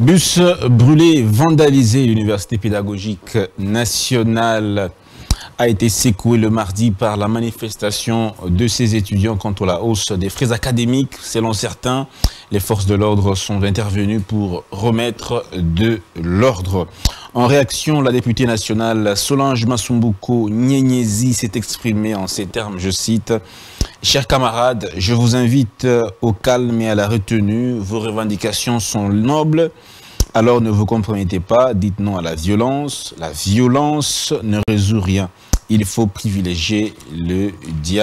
Bus brûlé, vandalisé, l'Université pédagogique nationale a été secouée le mardi par la manifestation de ses étudiants contre la hausse des frais académiques. Selon certains, les forces de l'ordre sont intervenues pour remettre de l'ordre. En réaction, la députée nationale Solange Masumbuko Nyenyezi s'est exprimée en ces termes, je cite: « Chers camarades, je vous invite au calme et à la retenue. Vos revendications sont nobles. Alors ne vous compromettez pas, dites non à la violence. La violence ne résout rien. Il faut privilégier le dialogue. »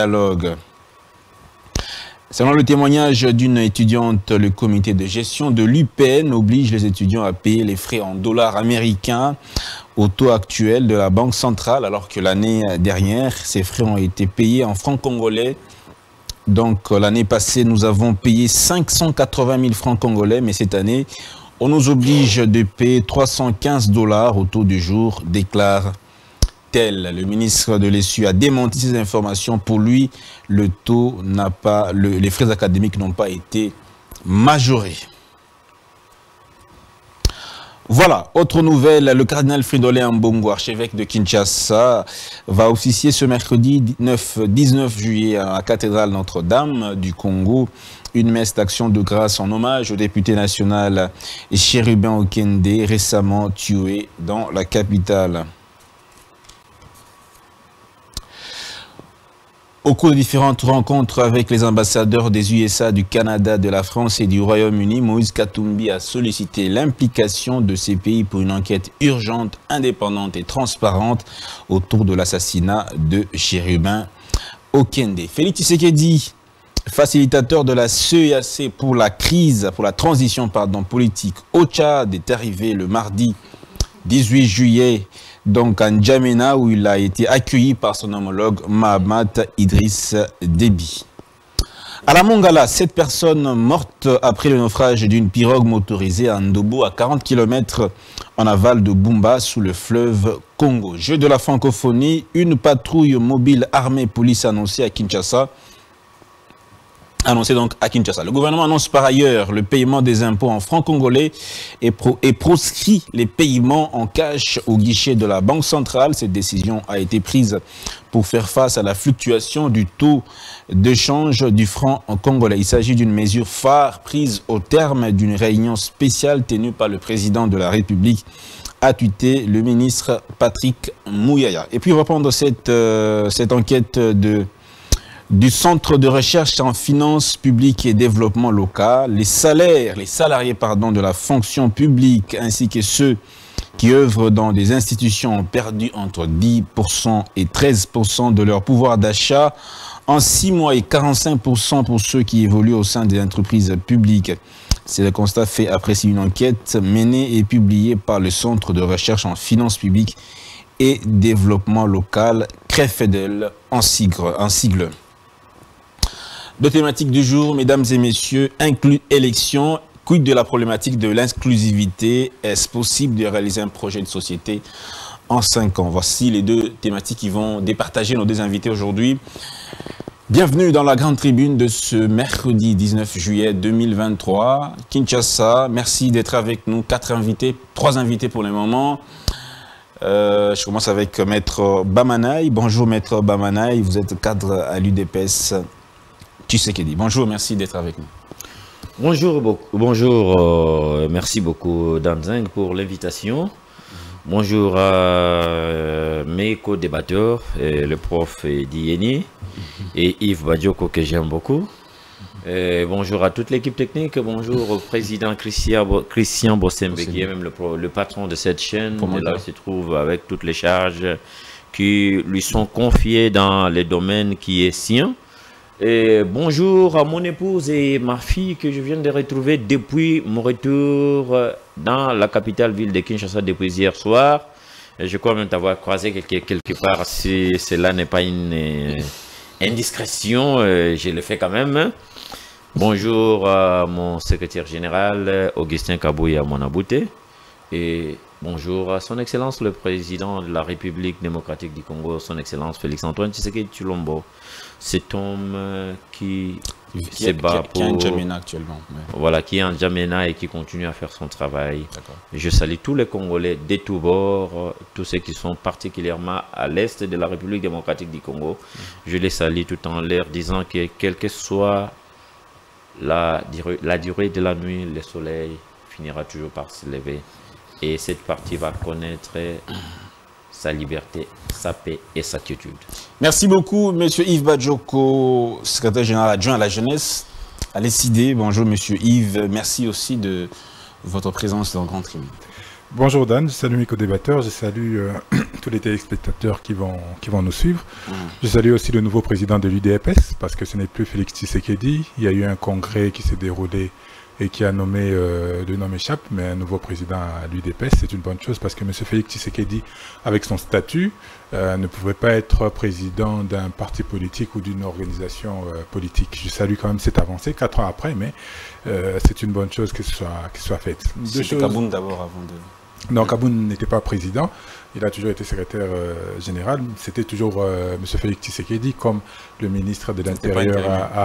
Selon le témoignage d'une étudiante, le comité de gestion de l'UPN oblige les étudiants à payer les frais en dollars américains au taux actuel de la Banque centrale, alors que l'année dernière, ces frais ont été payés en francs congolais. Donc l'année passée, nous avons payé 580 000 francs congolais, mais cette année, on nous oblige de payer 315 $ au taux du jour, déclare-t-elle. Le ministre de l'ESU a démenti ces informations. Pour lui, le taux n'a pas, les frais académiques n'ont pas été majorés. Voilà, autre nouvelle, le cardinal Fridolin Ambongo, archevêque de Kinshasa, va officier ce mercredi 19 juillet à la cathédrale Notre-Dame du Congo une messe d'action de grâce en hommage au député national Chérubin Okende, récemment tué dans la capitale. Au cours de différentes rencontres avec les ambassadeurs des USA, du Canada, de la France et du Royaume-Uni, Moïse Katumbi a sollicité l'implication de ces pays pour une enquête urgente, indépendante et transparente autour de l'assassinat de Chérubin Okende. Félix Tshisekedi, facilitateur de la CEAC pour la transition politique au Tchad, est arrivé le mardi 18 juillet donc à N'Djamena, où il a été accueilli par son homologue Mahamat Idriss Déby. À la Mongala, 7 personnes mortes après le naufrage d'une pirogue motorisée à Ndobo, à 40 km en aval de Bumba, sous le fleuve Congo. Jeu de la francophonie, une patrouille mobile armée police annoncée à Kinshasa. Le gouvernement annonce par ailleurs le paiement des impôts en francs congolais et proscrit les paiements en cash au guichet de la Banque centrale. Cette décision a été prise pour faire face à la fluctuation du taux de change du franc congolais. Il s'agit d'une mesure phare prise au terme d'une réunion spéciale tenue par le président de la République, a tweeté le ministre Patrick Mouyaya. Et puis reprendre cette enquête du Centre de recherche en finances publiques et développement local. Les salariés de la fonction publique ainsi que ceux qui œuvrent dans des institutions ont perdu entre 10% et 13% de leur pouvoir d'achat en 6 mois et 45% pour ceux qui évoluent au sein des entreprises publiques. C'est le constat fait après une enquête menée et publiée par le Centre de recherche en finances publiques et développement local, CREFEDEL en sigle. Deux thématiques du jour, mesdames et messieurs, inclus élection. Quid de la problématique de l'inclusivité? Est-ce possible de réaliser un projet de société en 5 ans? Voici les deux thématiques qui vont départager nos deux invités aujourd'hui. Bienvenue dans la grande tribune de ce mercredi 19 juillet 2023. Kinshasa, merci d'être avec nous. 3 invités pour le moment. Je commence avec Maître Bamanaï. Bonjour Maître Bamanaï, vous êtes cadre à l'UDPS. Tshisekedi. Bonjour, merci d'être avec nous. Bonjour, merci beaucoup Danzeng pour l'invitation. Bonjour à mes co-débatteurs, le prof Dieni et Yves Badioko que j'aime beaucoup. Bonjour à toute l'équipe technique, bonjour au président Christian Bossembe qui est même le patron de cette chaîne. Là, il se trouve avec toutes les charges qui lui sont confiées dans les domaines qui est sien. Et bonjour à mon épouse et ma fille que je viens de retrouver depuis mon retour dans la capitale ville de Kinshasa depuis hier soir. Et je crois même t'avoir croisé quelque part. Si cela n'est pas une indiscrétion, je le fais quand même. Bonjour à mon secrétaire général Augustin Kabouya Monabouté. Et bonjour à son Excellence le Président de la République démocratique du Congo, son Excellence Félix Antoine Tshisekedi Tshilombo. Cet homme qui se bat qui est en N'Djamena actuellement. Ouais. Voilà, qui est en N'Djamena et qui continue à faire son travail. Je salue tous les Congolais de tous bords, tous ceux qui sont particulièrement à l'est de la République démocratique du Congo. Je les salue tout en leur disant que quelle que soit la durée de la nuit, le soleil finira toujours par se lever. Et cette partie va connaître sa liberté, sa paix et sa quiétude. Merci beaucoup, M. Yves Badjoko, secrétaire général adjoint à la jeunesse, à l'ECID. Bonjour, M. Yves. Merci aussi de votre présence dans le Grand Tribune. Bonjour Dan, je salue mes co-débatteurs, je salue tous les téléspectateurs qui vont nous suivre. Je salue aussi le nouveau président de l'UDPS, parce que ce n'est plus Félix Tshisekedi. Il y a eu un congrès qui s'est déroulé et qui a nommé, le nom m'échappe, mais un nouveau président à l'UDPS. C'est une bonne chose parce que M. Félix Tshisekedi, avec son statut, ne pouvait pas être président d'un parti politique ou d'une organisation politique. Je salue quand même cette avancée, 4 ans après, mais c'est une bonne chose que ce soit fait. C'était Kaboun d'abord avant de... Non, Kaboun n'était pas président, il a toujours été secrétaire général. C'était toujours M. Félix Tshisekedi, comme le ministre de l'Intérieur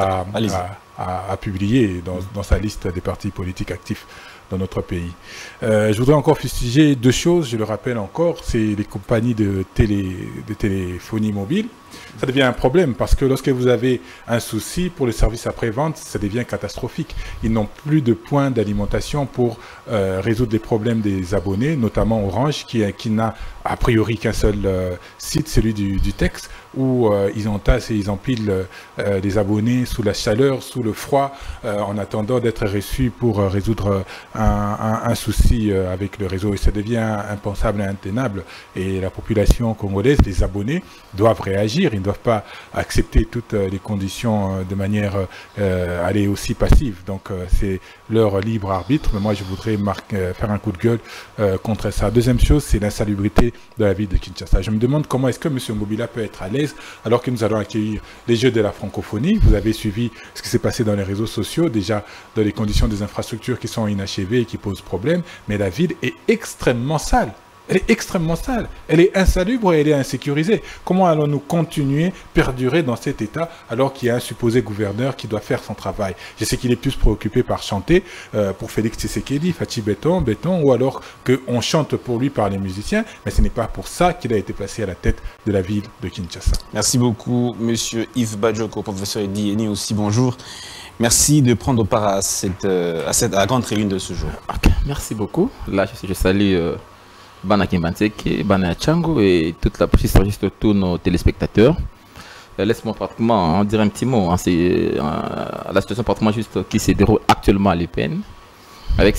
a publié dans sa liste des partis politiques actifs dans notre pays. Je voudrais encore fustiger 2 choses, je le rappelle encore, c'est les compagnies de téléphonie mobile. Ça devient un problème parce que lorsque vous avez un souci pour le service après-vente, ça devient catastrophique. Ils n'ont plus de points d'alimentation pour résoudre les problèmes des abonnés, notamment Orange, qui n'a a priori qu'un seul site, celui du texte, où ils entassent et ils empilent les abonnés sous la chaleur, sous le froid, en attendant d'être reçus pour résoudre un souci avec le réseau. Et ça devient impensable et intenable. Et la population congolaise, les abonnés, doivent réagir. Ils ne doivent pas accepter toutes les conditions de manière aller aussi passive. Donc c'est leur libre arbitre. Mais moi, je voudrais faire un coup de gueule contre ça. Deuxième chose, c'est l'insalubrité de la ville de Kinshasa. Je me demande comment est-ce que M. Ngobila peut être à l'aise alors que nous allons accueillir les Jeux de la francophonie. Vous avez suivi ce qui s'est passé dans les réseaux sociaux, déjà dans les conditions des infrastructures qui sont inachevées et qui posent problème. Mais la ville est extrêmement sale. Elle est extrêmement sale, elle est insalubre et elle est insécurisée. Comment allons-nous continuer, perdurer dans cet état alors qu'il y a un supposé gouverneur qui doit faire son travail? Je sais qu'il est plus préoccupé par chanter pour Félix Tshisekedi, Fatih Béton, ou alors qu'on chante pour lui par les musiciens, mais ce n'est pas pour ça qu'il a été placé à la tête de la ville de Kinshasa. Merci beaucoup, Monsieur Yves Badjoko, professeur Eddy Eni aussi, bonjour. Merci de prendre part à la grande tribune de ce jour. Okay, merci beaucoup. Là, je salue... Bana Kimbanseke, Bana Tchango et toute la presse, juste tous nos téléspectateurs. Laisse-moi pratiquement en dire un petit mot. Hein, c'est la situation pratiquement juste qui se déroule actuellement à l'EPN. Avec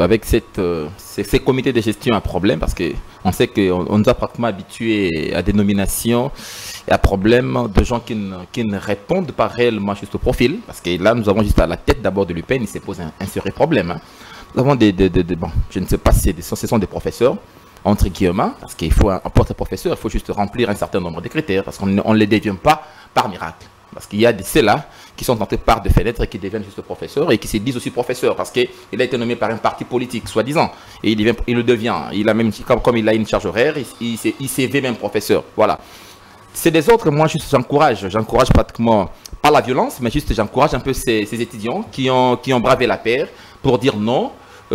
ces comités de gestion à problème, parce qu'on sait qu'on nous a pratiquement habitués à des nominations et à problème de gens qui ne répondent pas réellement juste au profil. Parce que là, nous avons juste à la tête d'abord de l'EPN, il se pose un sérieux problème. Hein. Nous avons bon, je ne sais pas si ce sont des professeurs, entre guillemets, parce qu'il faut un porte-professeur, il faut juste remplir un certain nombre de critères, parce qu'on ne les devient pas par miracle. Parce qu'il y a ceux-là qui sont entrés par des fenêtres et qui deviennent juste professeurs et qui se disent aussi professeurs, parce qu'il a été nommé par un parti politique, soi-disant, et il le devient. Il a même, comme il a une charge horaire, il s'est vu même professeur. Voilà. C'est des autres, moi juste j'encourage pratiquement, pas la violence, mais juste j'encourage un peu ces étudiants qui ont bravé la paire pour dire non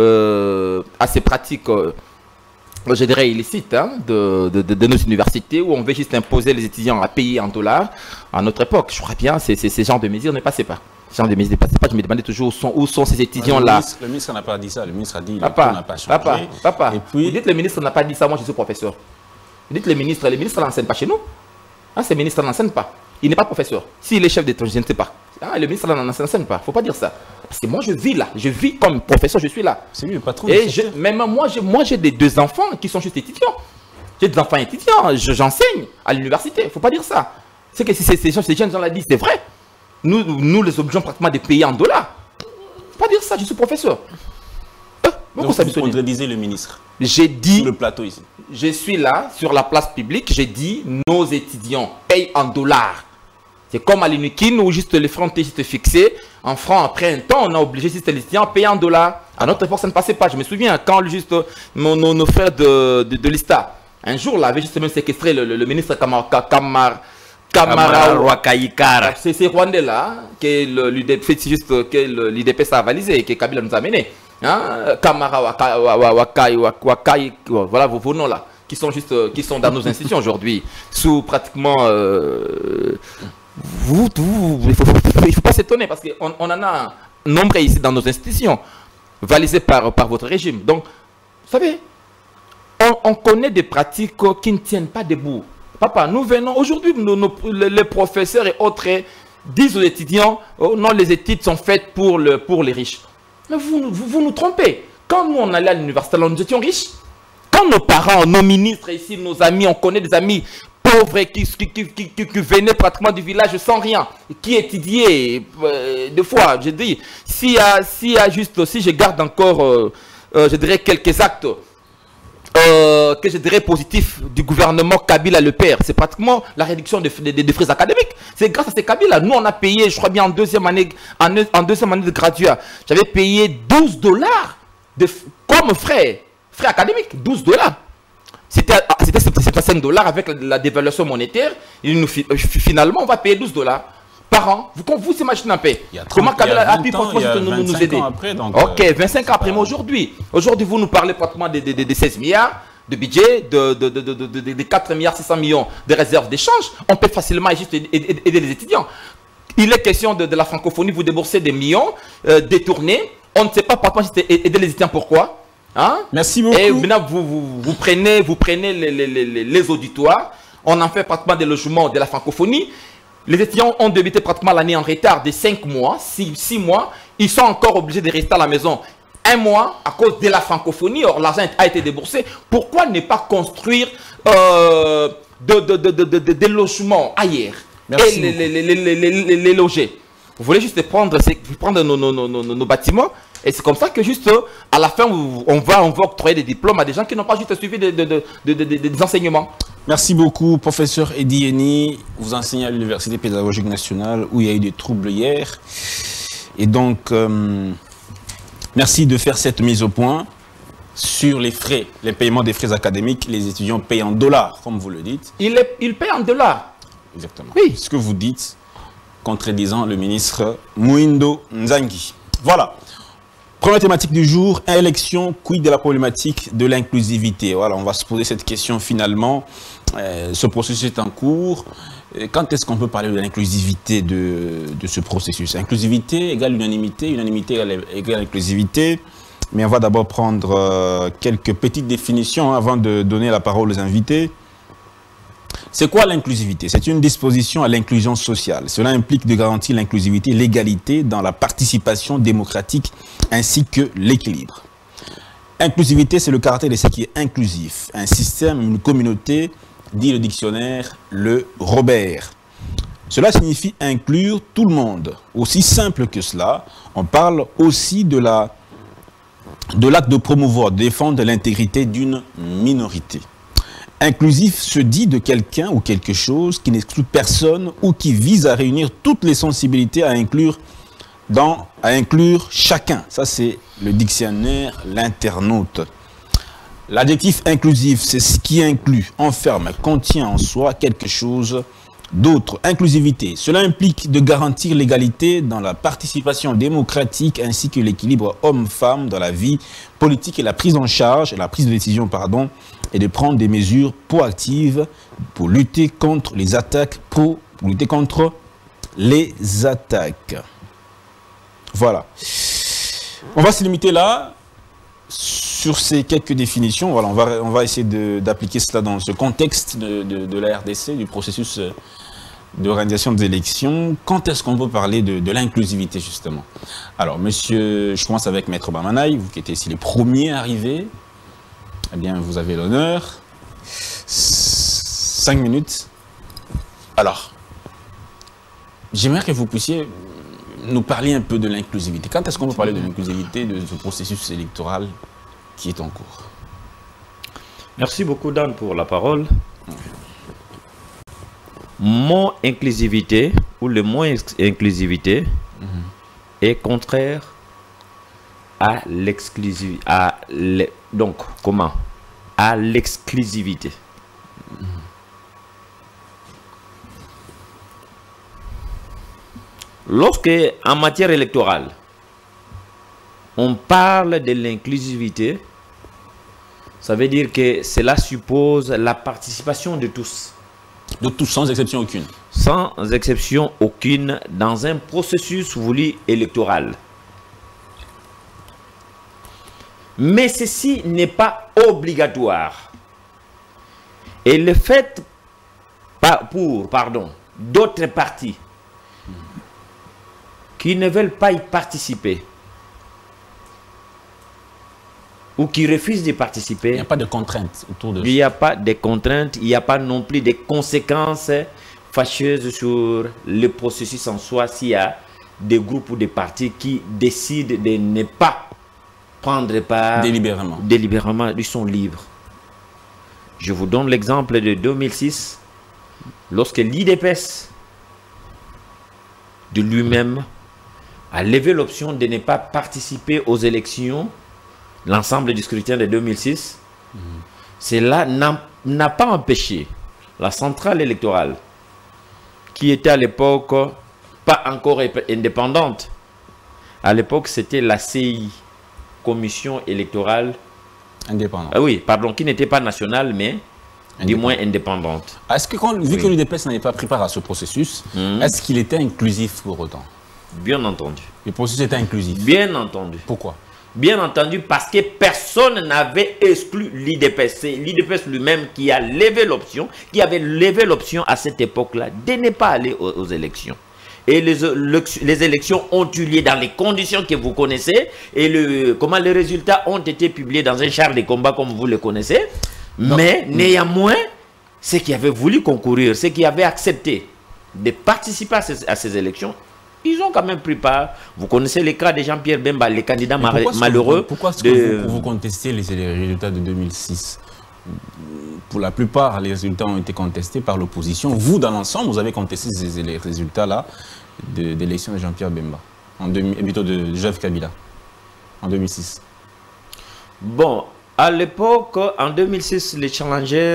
à ces pratiques... je dirais illicites hein, de nos universités où on veut juste imposer les étudiants à payer en dollars. À notre époque, je crois bien, ces genres de mesures ne passaient pas. Ces genres de mesures ne passaient pas. Je me demandais toujours où sont ces étudiants-là. Le ministre n'a pas dit ça. Le ministre a dit papa, n'a pas changé. Papa, et puis... vous dites le ministre n'a pas dit ça, moi je suis professeur. Vous dites le ministre n'enseigne pas chez nous. Hein, ce ministre n'enseigne pas. Il n'est pas professeur. S'il est chef d'État, je ne sais pas. Ah, le ministre n'enseigne pas. Il ne faut pas dire ça. Parce que moi, je vis là. Je vis comme professeur, je suis là. C'est lui le patron. Et même moi, j'ai des 2 enfants qui sont juste étudiants. J'ai des enfants étudiants. J'enseigne à l'université. Il ne faut pas dire ça. C'est que si ces jeunes gens-là disent, c'est vrai. Nous les obligeons pratiquement de payer en dollars. Il ne faut pas dire ça. Je suis professeur. Donc, vous contredisez le ministre. J'ai dit... Sur le plateau ici. Je suis là, sur la place publique. J'ai dit, nos étudiants payent en dollars. C'est comme à l'UNIKIN où juste les francs étaient juste fixés. En francs, après un temps, on a obligé juste les étudiants à payer en dollars. À notre époque, ça ne passait pas. Je me souviens quand juste nos frères de l'ISTA, un jour, là, avait juste même séquestré le ministre Kamara Wakaïkara. C'est Rwandais-là que l'UDPS a avalisé, que Kabila nous a mené. Hein? Kamara Wakaï, voilà vos noms là, qui sont dans nos institutions aujourd'hui, sous pratiquement... il ne faut pas s'étonner parce qu'on en a nombreux ici dans nos institutions, valisés par votre régime. Donc, vous savez, on connaît des pratiques qui ne tiennent pas debout. Papa, nous venons, aujourd'hui, les professeurs et autres disent aux étudiants, oh, non, les études sont faites pour les riches. Mais vous nous trompez. Quand nous, on allait à l'université, nous étions riches. Quand nos parents, nos ministres ici, nos amis, on connaît des amis pauvres qui venaient pratiquement du village sans rien, qui étudiaient, des fois, je dis, si je garde encore, je dirais, quelques actes, que je dirais positif du gouvernement Kabila le père, c'est pratiquement la réduction des frais académiques. C'est grâce à ces Kabila. Nous, on a payé, je crois bien en deuxième année de graduat, j'avais payé $12 comme frais académiques, $12. C'était $5 avec la dévaluation monétaire. Finalement, on va payer $12 par an. Vous imaginez un peu comment Kabila a pu nous aider. Ok, 25 ans après, mais aujourd'hui, vous nous parlez pratiquement des 16 milliards de budget, de 4 milliards 600 millions de réserves d'échange. On peut facilement juste aider les étudiants. Il est question de la francophonie, vous déboursez des millions détournés. On ne sait pas pratiquement aider les étudiants. Pourquoi? Hein? Merci beaucoup. Et maintenant, vous prenez les auditoires. On en fait pratiquement des logements de la francophonie. Les étudiants ont débuté pratiquement l'année en retard de 5 mois, 6 mois. Ils sont encore obligés de rester à la maison 1 mois à cause de la francophonie. Or, l'argent a été déboursé. Pourquoi ne pas construire des logements ailleurs? Merci. Et les loger? Vous voulez juste prendre nos bâtiments? Et c'est comme ça que juste à la fin, on va octroyer des diplômes à des gens qui n'ont pas juste suivi des enseignements. Merci beaucoup, professeur Eddy Eny. Vous enseignez à l'Université pédagogique nationale où il y a eu des troubles hier. Et donc, merci de faire cette mise au point sur les frais, les paiements des frais académiques. Les étudiants payent en dollars, comme vous le dites. Ils payent en dollars. Exactement. Oui. Ce que vous dites, contredisant le ministre Mwindo Nzangi. Voilà. Première thématique du jour, élection, quid de la problématique de l'inclusivité. Voilà, on va se poser cette question finalement. Ce processus est en cours. Quand est-ce qu'on peut parler de l'inclusivité de ce processus? Inclusivité égale unanimité, unanimité égale inclusivité. Mais on va d'abord prendre quelques petites définitions avant de donner la parole aux invités. C'est quoi l'inclusivité? C'est une disposition à l'inclusion sociale. Cela implique de garantir l'inclusivité, l'égalité dans la participation démocratique ainsi que l'équilibre. Inclusivité, c'est le caractère de ce qui est inclusif. Un système, une communauté, dit le dictionnaire Le Robert. Cela signifie inclure tout le monde. Aussi simple que cela, on parle aussi de l'acte de promouvoir, de défendre l'intégrité d'une minorité. Inclusif se dit de quelqu'un ou quelque chose qui n'exclut personne ou qui vise à réunir toutes les sensibilités à inclure chacun. Ça, c'est le dictionnaire L'Internaute. L'adjectif inclusif, c'est ce qui inclut, enferme, contient en soi quelque chose d'autre. Inclusivité, cela implique de garantir l'égalité dans la participation démocratique ainsi que l'équilibre homme-femme dans la vie politique et la prise en charge, la prise de décision, pardon, et de prendre des mesures proactives pour lutter contre les attaques, Voilà. On va se limiter là sur ces quelques définitions. Voilà, on va essayer d'appliquer cela dans ce contexte de la RDC, du processus d'organisation des élections. Quand est-ce qu'on peut parler de l'inclusivité, justement? Alors, monsieur, je commence avec Maître Bamanaï, vous qui étiez ici les premiers arrivés. Eh bien, vous avez l'honneur. 5 minutes. Alors, j'aimerais que vous puissiez nous parler un peu de l'inclusivité. Quand est-ce qu'on peut parler de l'inclusivité de ce processus électoral qui est en cours? Merci beaucoup, Dan, pour la parole. Mon inclusivité ou le mot inclusivité est contraire à l'exclusivité. Donc, comment? À l'exclusivité. Lorsque, en matière électorale, on parle de l'inclusivité, ça veut dire que cela suppose la participation de tous. De tous, sans exception aucune. Sans exception aucune, dans un processus voulu électoral. Mais ceci n'est pas obligatoire. Et le fait pour d'autres partis qui ne veulent pas y participer ou qui refusent d'y participer, il n'y a pas de contraintes autour de ça. Il n'y a pas de contraintes, il n'y a pas non plus de conséquences fâcheuses sur le processus en soi s'il y a des groupes ou des partis qui décident de ne pas prendre part délibérément. Délibérément, ils sont libres. Je vous donne l'exemple de 2006, lorsque l'IDPS de lui-même a levé l'option de ne pas participer aux élections, l'ensemble du scrutin de 2006, cela n'a pas empêché la centrale électorale, qui était à l'époque pas encore indépendante. À l'époque, c'était la CI, Commission électorale indépendante. Oui, pardon, qui n'était pas nationale, mais du moins indépendante. Est-ce que, vu que l'UDPS n'avait pas pris part à ce processus, est-ce qu'il était inclusif pour autant? Bien entendu. Le processus était inclusif? Bien entendu. Pourquoi? Bien entendu, parce que personne n'avait exclu l'IDPS. C'est l'IDPS lui-même qui a levé l'option, qui avait levé l'option à cette époque-là de ne pas aller aux élections. Et les élections ont eu lieu dans les conditions que vous connaissez. Et les résultats ont été publiés dans un char de combat comme vous le connaissez. Non. Mais néanmoins, ceux qui avaient voulu concourir, ceux qui avaient accepté de participer à ces élections, ils ont quand même pris part. Vous connaissez les cas de Jean-Pierre Bemba, les candidats malheureux. Pourquoi est-ce que vous contestez les résultats de 2006? Pour la plupart, les résultats ont été contestés par l'opposition. Vous, dans l'ensemble, vous avez contesté les résultats-là de l'élection de Jean-Pierre Bemba, plutôt de Joseph Kabila, en 2006. Bon, à l'époque, en 2006, les challengers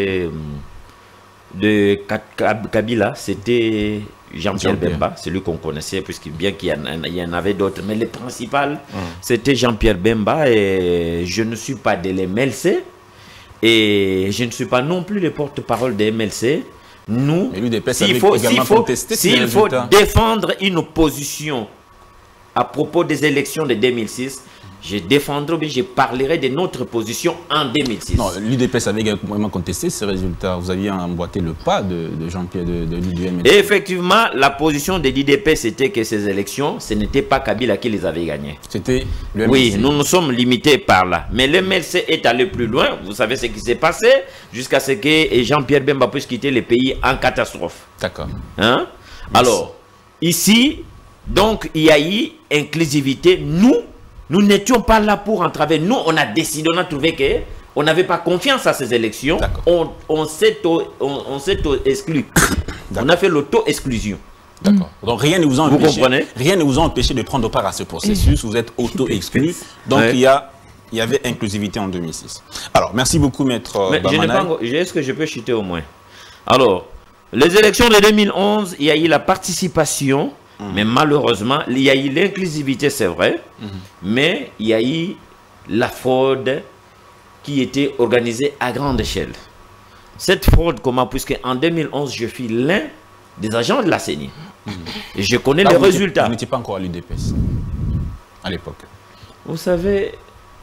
de Kabila, c'était Jean-Pierre Bemba, celui qu'on connaissait, puisque bien qu'il y en avait d'autres, mais le principal, c'était Jean-Pierre Bemba, et je ne suis pas de l'MLC, et je ne suis pas non plus le porte-parole de MLC. Nous, s'il faut défendre une position à propos des élections de 2006, je défendrai, mais je parlerai de notre position en 2006. Non, l'UDPS avait également contesté ces résultats. Vous aviez emboîté le pas de Jean-Pierre de l'UDMLC. Et effectivement, la position de l'UDPS était que ces élections, ce n'était pas Kabila qui les avait gagnées. C'était le MLC. Oui, nous nous sommes limités par là. Mais le MLC est allé plus loin. Vous savez ce qui s'est passé jusqu'à ce que Jean-Pierre Bemba puisse quitter le pays en catastrophe. D'accord. Hein? Alors, ici, donc, il y a eu inclusivité. Nous n'étions pas là pour entraver. Nous, on a décidé, on a trouvé qu'on n'avait pas confiance à ces élections. On s'est exclu. On a fait l'auto-exclusion. D'accord. Donc rien ne vous a empêché. Rien ne vous a empêché de prendre part à ce processus. Vous êtes auto-exclu. Donc il y avait inclusivité en 2006. Alors merci beaucoup, maître Bamanaï. Est-ce que je peux chuter au moins? Alors, les élections de 2011, il y a eu la participation. Mais malheureusement, il y a eu l'inclusivité, c'est vrai, mais il y a eu la fraude qui était organisée à grande échelle. Cette fraude, comment? Puisque en 2011, je suis l'un des agents de la CENI. Et je connais les résultats. Vous n'étiez pas encore à l'UDPS à l'époque. Vous savez,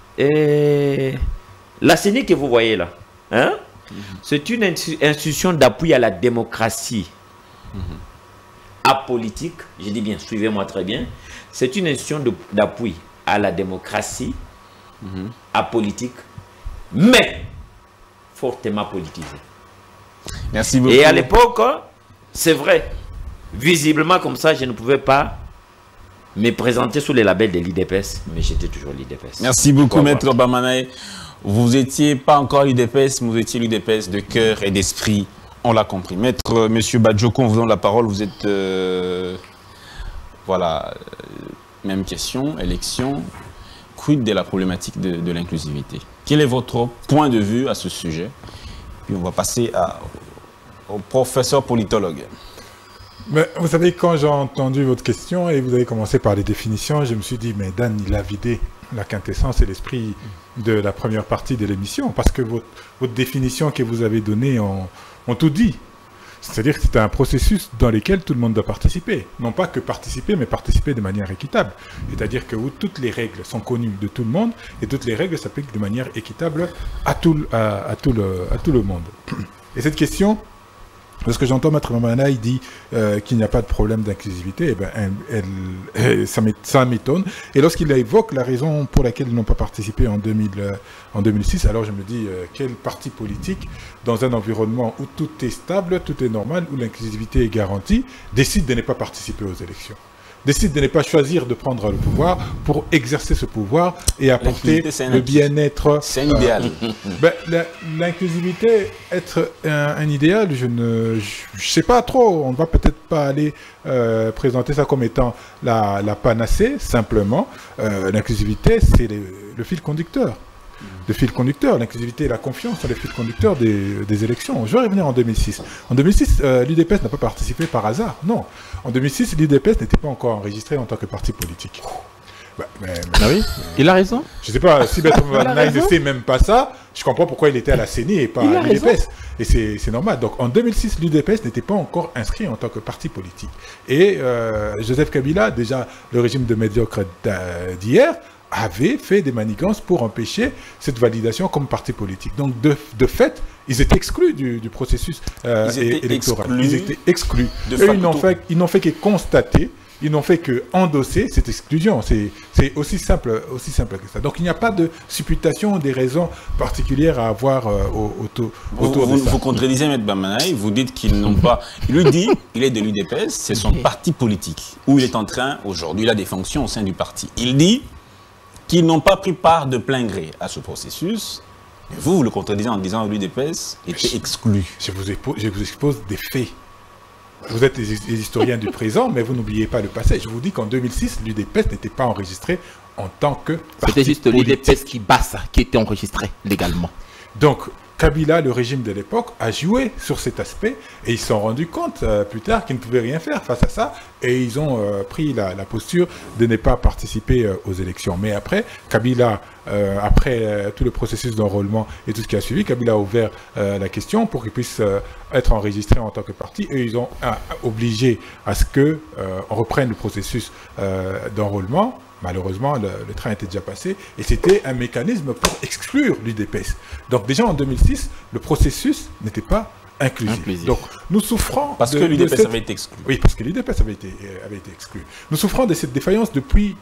la CENI que vous voyez là, hein, c'est une institution d'appui à la démocratie. Apolitique, je dis bien, suivez-moi très bien, c'est une institution d'appui à la démocratie, apolitique, mais fortement politisée. Merci beaucoup. Et à l'époque, c'est vrai, visiblement comme ça, je ne pouvais pas me présenter sous les labels de l'IDPS, mais j'étais toujours l'IDPS. Merci beaucoup, maître Bamanaï. Vous n'étiez pas encore l'UDPS, mais vous étiez l'UDPS de cœur et d'esprit. On l'a compris. Maître, monsieur Badjoko, on vous donne la parole. Vous êtes... voilà. Même question, élection. Quid de la problématique de l'inclusivité? Quel est votre point de vue à ce sujet? Puis on va passer au professeur politologue. Mais vous savez, quand j'ai entendu votre question et vous avez commencé par les définitions, je me suis dit, mais Dan, il a vidé la quintessence et l'esprit de la première partie de l'émission, parce que votre définition que vous avez donnée ont tout dit. C'est-à-dire que c'est un processus dans lequel tout le monde doit participer. Non pas que participer, mais participer de manière équitable. C'est-à-dire que où toutes les règles sont connues de tout le monde et toutes les règles s'appliquent de manière équitable à tout le monde. Et cette question, lorsque j'entends Maître Mamana, il dit qu'il n'y a pas de problème d'inclusivité, eh ben, ça m'étonne. Et lorsqu'il évoque la raison pour laquelle ils n'ont pas participé en 2006, alors je me dis, quel parti politique, dans un environnement où tout est stable, tout est normal, où l'inclusivité est garantie, décide de ne pas participer aux élections, décide de ne pas choisir de prendre le pouvoir pour exercer ce pouvoir et apporter le bien-être. C'est un idéal. L'inclusivité, être un idéal, je sais pas trop. On ne va peut-être pas aller présenter ça comme étant la panacée, simplement. L'inclusivité, c'est le fil conducteur. Le fil conducteur, l'inclusivité et la confiance sont les fils conducteurs des élections. Je vais revenir en 2006. En 2006, l'UDPS n'a pas participé par hasard, non. En 2006, l'UDPS n'était pas encore enregistré en tant que parti politique. Ah oui, il a raison. Je ne sais pas, si Maître Mamana ne sait même pas ça, je comprends pourquoi il était à la CENI et pas à l'UDPS. Et c'est normal. Donc en 2006, l'UDPS n'était pas encore inscrit en tant que parti politique. Et Joseph Kabila, déjà le régime de médiocre d'hier, avait fait des manigances pour empêcher cette validation comme parti politique. Donc, de fait, ils étaient exclus du processus électoral. Ils étaient exclus. Ils n'ont fait que constater, ils n'ont fait que endosser cette exclusion. C'est aussi simple que ça. Donc, il n'y a pas de supputation des raisons particulières à avoir autour de ça. Vous contredisez M. Bamanaï, vous dites qu'ils n'ont pas... Il lui dit, il est de l'UDPS, c'est son parti politique, où il est en train, aujourd'hui, il a des fonctions au sein du parti. Il dit qu'ils n'ont pas pris part de plein gré à ce processus. Mais vous le contredisez en disant que l'UDPS était exclu. Je vous expose des faits. Vous êtes des historiens du présent, mais vous n'oubliez pas le passé. Je vous dis qu'en 2006, l'UDPS n'était pas enregistré en tant que parti C'était juste l'UDPS qui était enregistré légalement. Donc, Kabila, le régime de l'époque, a joué sur cet aspect et ils se sont rendus compte plus tard qu'ils ne pouvaient rien faire face à ça et ils ont pris la posture de ne pas participer aux élections. Mais après, Kabila, après tout le processus d'enrôlement et tout ce qui a suivi, Kabila a ouvert la question pour qu'ils puissent être enregistrés en tant que parti et ils ont obligé à ce qu'on reprenne le processus d'enrôlement. Malheureusement, le train était déjà passé et c'était un mécanisme pour exclure l'UDPS. Donc déjà en 2006, le processus n'était pas inclusif. Donc nous souffrons... Parce que l'UDPS avait été exclu. Oui, parce que l'UDPS avait été exclu. Nous souffrons de cette défaillance depuis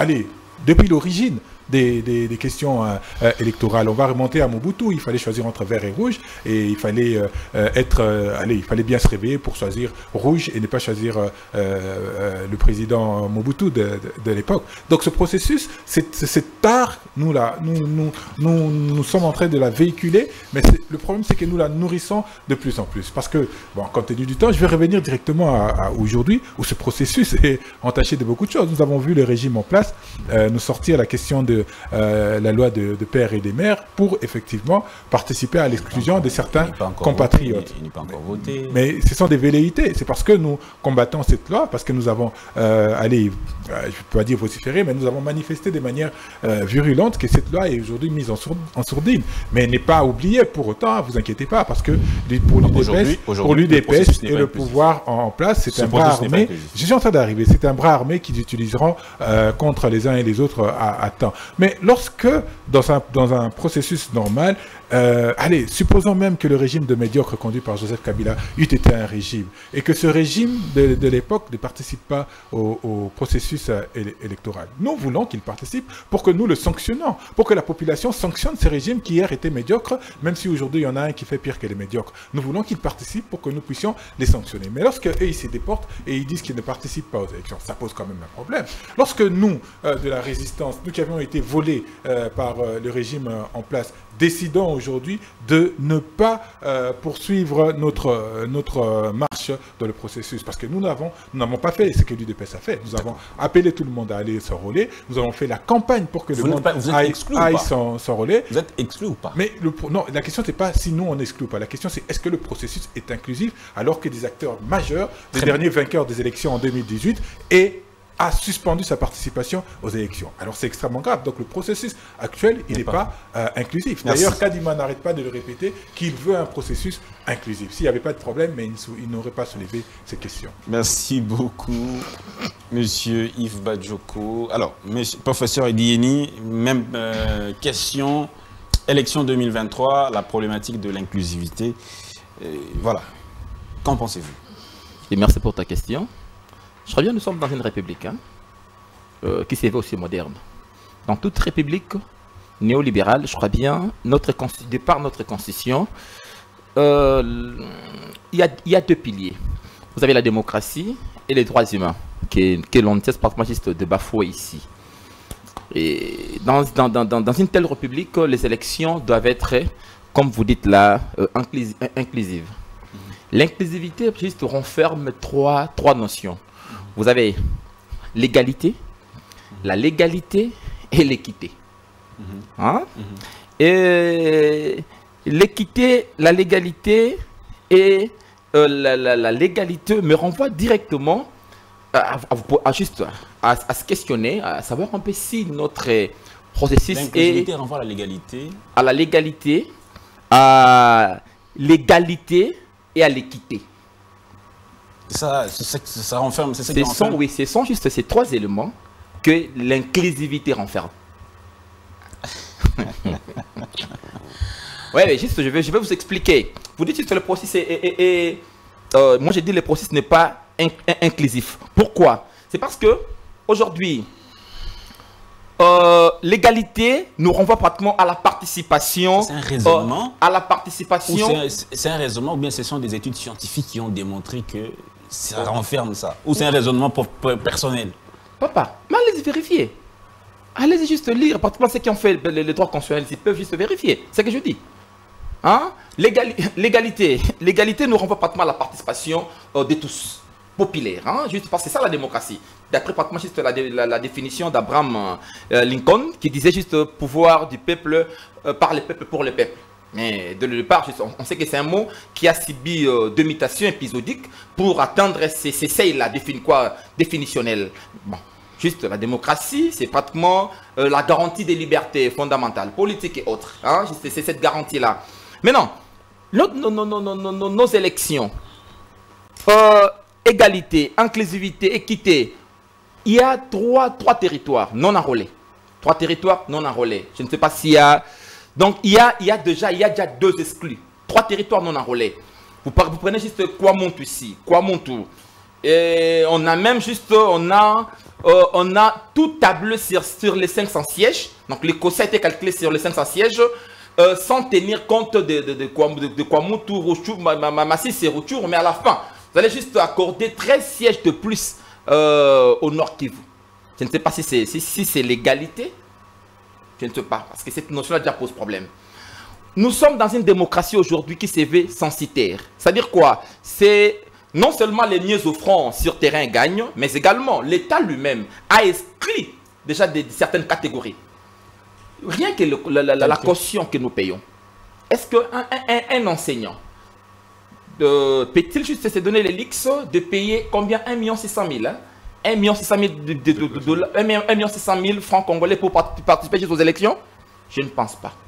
l'origine des questions électorales. On va remonter à Mobutu, il fallait choisir entre vert et rouge et il fallait il fallait bien se réveiller pour choisir rouge et ne pas choisir le président Mobutu de l'époque. Donc ce processus, c'est tard, nous sommes en train de la véhiculer, mais le problème c'est que nous la nourrissons de plus en plus. Parce que, bon, compte tenu du temps, je vais revenir directement à aujourd'hui, où ce processus est entaché de beaucoup de choses. Nous avons vu le régime en place nous sortir la question de la loi de père et des mères pour effectivement participer à l'exclusion de certains compatriotes. Il n'est pas encore voté. Mais ce sont des velléités. C'est parce que nous combattons cette loi, parce que nous avons, je ne peux pas dire vociféré, mais nous avons manifesté de manière virulente que cette loi est aujourd'hui mise en sourdine. Mais elle n'est pas oubliée pour autant, vous inquiétez pas, parce que pour l'UDPS et le pouvoir en place, c'est un bras armé. Je suis en train d'arriver, c'est un bras armé qu'ils utiliseront contre les uns et les autres à temps. Mais lorsque, dans un processus normal, supposons même que le régime de médiocre conduit par Joseph Kabila eût été un régime, et que ce régime de l'époque ne participe pas au processus électoral. Nous voulons qu'il participe pour que nous le sanctionnons, pour que la population sanctionne ces régimes qui hier étaient médiocres, même si aujourd'hui il y en a un qui fait pire que les médiocres. Nous voulons qu'ils participent pour que nous puissions les sanctionner. Mais lorsque eux, ils se déportent et ils disent qu'ils ne participent pas aux élections, ça pose quand même un problème. Lorsque nous, de la résistance, nous qui avions été volés par le régime en place, décidons aujourd'hui de ne pas poursuivre notre marche dans le processus. Parce que nous n'avons pas fait ce que l'UDPS a fait. Nous avons appelé tout le monde à aller s'enrôler. Nous avons fait la campagne pour que le monde aille s'enrôler. Vous êtes exclu ou pas? Mais non, la question, c'est pas si nous on exclut ou pas. La question, c'est est-ce que le processus est inclusif alors que des acteurs majeurs, les derniers vainqueurs des élections en 2018, a suspendu sa participation aux élections. Alors c'est extrêmement grave. Donc le processus actuel, il n'est pas inclusif. D'ailleurs, Kadima n'arrête pas de le répéter qu'il veut un processus inclusif. S'il n'y avait pas de problème, mais il n'aurait pas soulevé ces questions. Merci beaucoup, Monsieur Yves Badjoko. Alors, professeur Edieni, même question. Élection 2023, la problématique de l'inclusivité. Voilà. Qu'en pensez-vous? Et merci pour ta question. Je crois bien que nous sommes dans une république qui s'est aussi moderne. Dans toute république néolibérale, je crois bien, de par notre constitution, il y a deux piliers. Vous avez la démocratie et les droits humains, que l'on ne cesse pas juste de bafouer ici. Et dans une telle république, les élections doivent être, comme vous dites là, inclusives. L'inclusivité juste renferme trois notions. Vous avez l'égalité, la légalité et l'équité. Et l'équité, la légalité et la légalité me renvoient directement à se questionner, à savoir un peu si notre processus est... L'inclusivité renvoie à la légalité. À la légalité, à l'égalité et à l'équité. Ça renferme, c'est ça qui renferme. Oui, ce sont juste ces trois éléments que l'inclusivité renferme. Oui, juste, je vais vous expliquer. Vous dites juste que le processus moi, j'ai dit que le processus n'est pas inclusif. Pourquoi? C'est parce que aujourd'hui, l'égalité nous renvoie pratiquement à la participation. C'est un raisonnement. À la participation. C'est un raisonnement ou bien ce sont des études scientifiques qui ont démontré que ça renferme ça? Ou c'est un raisonnement personnel? Papa, mais allez-y vérifier. Allez-y juste lire. Pratiquement ceux qui ont fait les droits constitutionnels, ils peuvent juste vérifier. C'est ce que je dis. Hein? L'égalité nous renvoie pratiquement à la participation de tous. Populaire, hein? Juste parce que c'est ça la démocratie. D'après pratiquement juste la définition d'Abraham Lincoln, qui disait juste pouvoir du peuple, par le peuple, pour le peuple. Mais de le départ, on sait que c'est un mot qui a subi deux mutations épisodiques pour atteindre ces seuils-là, définitionnels. Bon, juste la démocratie, c'est pratiquement la garantie des libertés fondamentales, politiques et autres. Hein? C'est cette garantie-là. Maintenant, nos élections, égalité, inclusivité, équité, il y a trois territoires non enrôlés. Trois territoires non enrôlés. Je ne sais pas s'il y a... Donc, il y a déjà deux exclus. Trois territoires non enrôlés. Vous prenez juste Kwamuntu ici, Kwamuntu. Et on a même juste... On a tout tablé sur les 500 sièges. Donc, les COSA a été calculé sur les 500 sièges sans tenir compte de Kwamuntu, Rutshuru, Masisi et Rutshuru. Mais à la fin, vous allez juste accorder 13 sièges de plus au Nord Kivu. Je ne sais pas si c'est l'égalité. Je ne sais pas, parce que cette notion-là déjà pose problème. Nous sommes dans une démocratie aujourd'hui qui se veut censitaire. C'est-à-dire quoi? C'est non seulement les mieux offrants sur terrain gagnent, mais également l'État lui-même a exclu déjà certaines catégories. Rien que la caution que nous payons. Est-ce qu'un enseignant peut-il juste se donner l'élix de payer combien? 1 600 000 hein? 1 600 000 francs congolais pour participer aux élections? Je ne pense pas.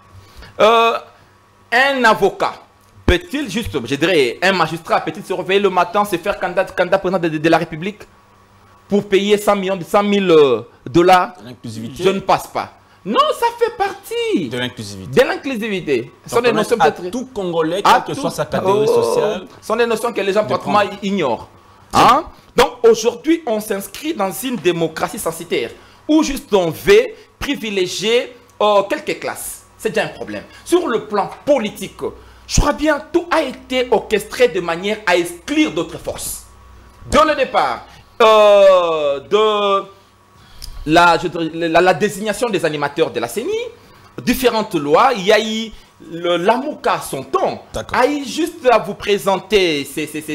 Un avocat peut-il juste, je dirais, un magistrat peut-il se réveiller le matin, se faire candidat président de la République pour payer 100 000 dollars? Je ne pense pas. Non, ça fait partie de l'inclusivité. De l'inclusivité. Ce sont des notions à tout Congolais, quelle que soit sa catégorie sociale. Ce sont des notions que les gens pratiquement ignorent. Hein? Donc aujourd'hui, on s'inscrit dans une démocratie censitaire où juste on veut privilégier quelques classes. C'est déjà un problème. Sur le plan politique, je crois bien tout a été orchestré de manière à exclure d'autres forces. Dès le départ, la désignation des animateurs de la CENI, différentes lois, il y a eu l'AMOCA son temps, a eu juste à vous présenter,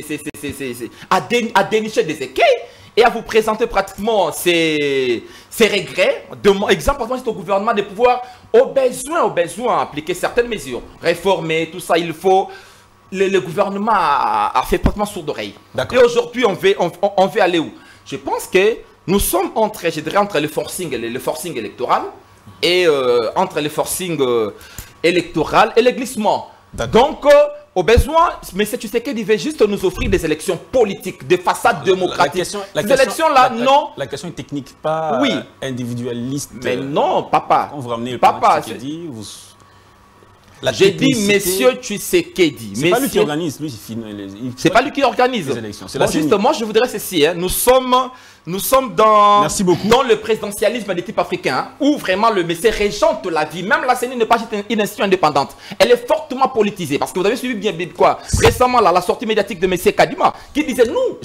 à dénicher des écueils et à vous présenter pratiquement ses regrets. Exemple, c'est au gouvernement de pouvoir, au besoin, appliquer certaines mesures, réformer, tout ça, il faut. Le gouvernement a fait pratiquement sourd d'oreille. Et aujourd'hui, on veut aller où? Je pense que nous sommes entre le forcing électoral et entre le forcing électoral et le glissement. Donc, au besoin, M. Tshisekedi veut juste nous offrir des élections politiques, des façades démocratiques. Ces élections-là, non. La question est technique, pas individualiste. Mais non, papa. Quand vous ramenez le papa, Tshisekedi, vous... J'ai dit Monsieur Tshisekedi. C'est pas lui qui organise, lui. C'est pas lui qui organise. Les élections. Bon, justement, je voudrais ceci. Hein. Nous sommes dans le présidentialisme des types africains, hein, où vraiment le monsieur régente la vie. Même la CENI n'est pas une institution indépendante. Elle est fortement politisée. Parce que vous avez suivi bien quoi récemment la sortie médiatique de monsieur Kadima, qui disait